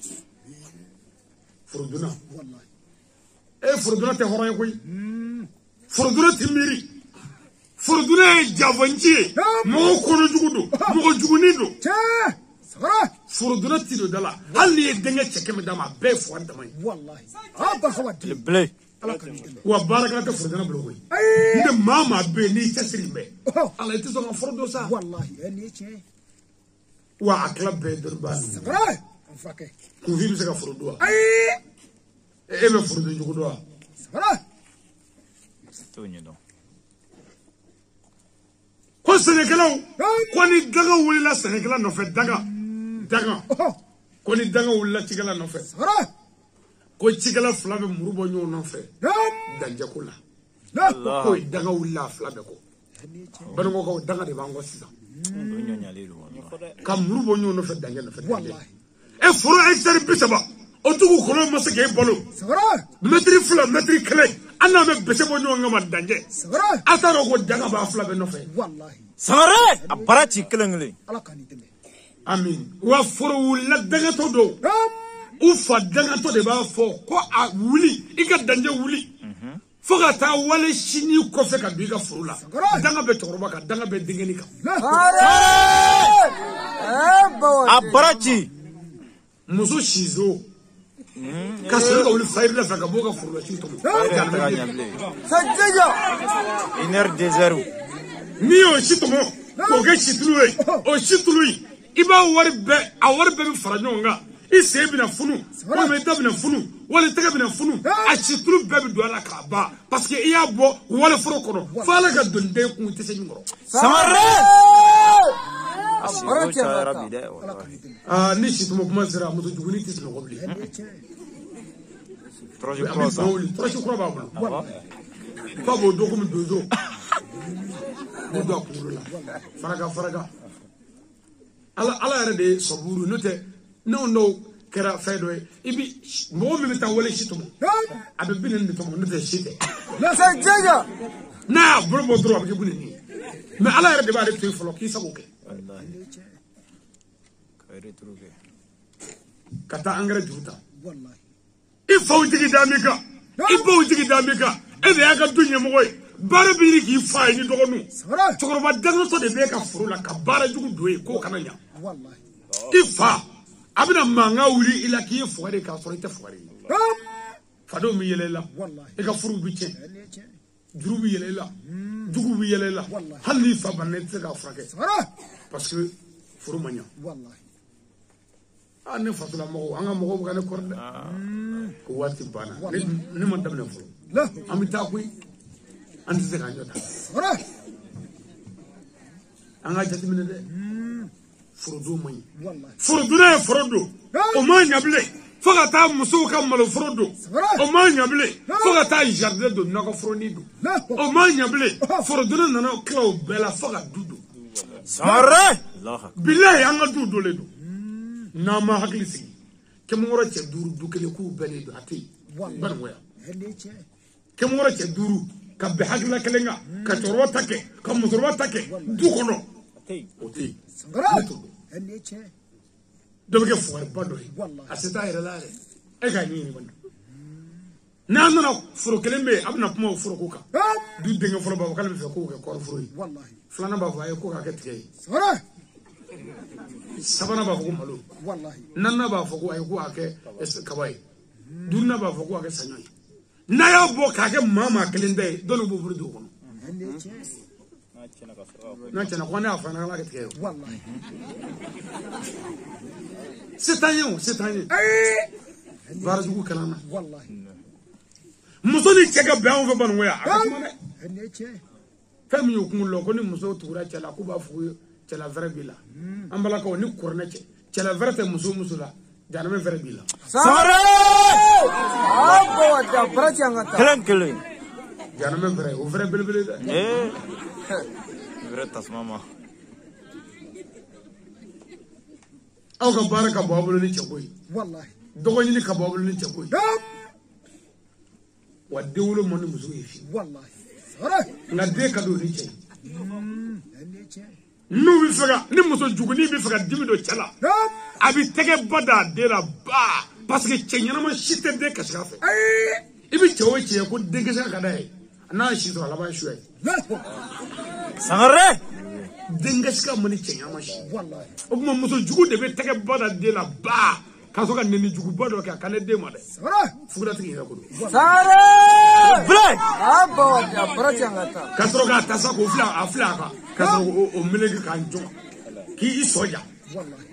furuduna wallahi e furuduna te horoy koy furuduna timiri furuduna e javanci mo ko no jugudo mo juguni do sara furuduna ti do dala hali e denga chekeme dama be fo dama wallahi aba hawadi ble wa barakata furuduna blo koy nde mama be ni tasiri be ala ti so furudo sa wallahi eni che wa akla be durban sara fake ku vi se ka furudo e be furudo jugudo sara to nyido ko Sénégalais ko ni daga wulila Sénégalais no fe daga ko ni daga wulila Cigala no fe ko Cigala fila be murubo nyo no fe danja kula ko daga wulila fila be ko bango ko daga de bango sisa ka murubo nyo no fe danja no fe wallahi e foro hectare bisaba o tugu ko ma se ke bolo metri fila metri kele ana me besebo nyo ngama danje ataro ko daga ba fila be no fe wallahi sangare aparachi kelengele ala kani teme amin wa foro wula daga to do u fa daga to de ba fo ko a wuli I ka danje wuli fo ka ta wale sini ko fe ka bi ka foro la daga be toroba ka daga be dingeni ka aparachi muso shizo ka sero ka wuli fayir la fa ka bo ka foro la chito sajja iner desert ni o chito mo ko ke chitulu o chitulu iba wari be fara nyonga ise bi na funu o me da bi na funu wala tega bi na funu a chitulu be bi do ala ka ba parce que iya bo wala foro kono fa la ga donde ku te se ngoro samare ni chito mo kuma zira mo to juguni tis no gobli troje kro ba bolo fa bo do ko mi dozo do akula faraga ala yɛrɛ de soburu note no kɛra fɛn dɔ ye ibi mɔgɔ min bɛ taa wale si tɔmɔ a bɛ binen de tɔmɔ note si tɛ n'a y'a bolo bɔ dɔrɔn a bɛ kɛ binen ye mais ala yɛrɛ de b'ale to yen fɔlɔ k'i sago kɛ ka taa angɛrɛ juru ta I faw jigi da min kan I baw jigi da min kan e de y'a ka du ɲɛmɔgɔ ye baara bɛ ɲini k'i fa ye ni dɔgɔninw cɛkɔrɔba dangatɔ de bɛ ka foro la ka baara jugu don ye k'o kana ɲa I fa a bɛna mankan wuli I la k'i ye fugari ye k'a sɔrɔ I tɛ fugari ye fadenw bɛ yɛlɛ I la I ka furuw bɛ tiɲɛ juru bɛ yɛlɛ I la jugu bɛ yɛlɛ I la hali n'i fa banna I tɛ se k'a furakɛ parce que furu ma ɲa ne fatula mɔgɔw an ka mɔgɔw bɛ ka ne kɔrɔ dɛ ko waati banna ne ma daminɛ fɔlɔ an bɛ taa koyi an tɛ se k'an jɔ ta an ka jateminɛ dɛ furudu mai furudu ne furudu o ma nyable fo ka taa muso ka malo furudu o ma nyable fo ka taa jardin do nako froni do o ma nyable furudu ne nana klaw bela fo ka dudu sare billahi an ka dudu le do na ma hakili sigi kemoro che duru dukele ku bele do ati ban waya kemoro che duru ka be hakila kelenga ka toro take ka musoro take du kono oti do ke fuar bado asita ira la e ga ni ni bando na na furo kelembe abna kuma furo ko ka du denga furo ba kala be ko ke ko furo wallahi flana ba fa ko ka ke tike sabana ba ko malo wallahi nanna ba fa ko ay ko ake kabay dunna ba fa ko ake sanyoy na ya bo ka ke mama kelende do no bo furo do kono na chana ko na fa na la ke tike wallahi c'est un baraju kalama wallahi musoni chega bawo fa ban waya fami yokun lo ko ni muso tura chala ku ba fu chala vera bila ambala ko ni korne chala vera te muso la jana me vera bila sare abo da brajanga ta kelen jana me vera o vera bila da vera tas mama aw ka baraka babulu ni chakoy wallahi dogo ni ka babulu ni chakoy wa dewlo mo ni muso yefi wallahi sare na de ka do ni chay nu bi faga ni muso juguni bi faga dimi do chala abi tege bada de la ba parce que chenyana ma shite de ka shafa ibi chawe che ko de ka shaka dai na shi to la ba shuai sare dengaska mani chenyana ma shi wallahi o kuma muso jugu de be tege bada de la ba ka so ka neni jugu bado ka kale de ma de sare fugura tigi ko do sare vrai abo da brajanga ta ka so ka tasa ko afla ka so o melege kan jo ki soja wallahi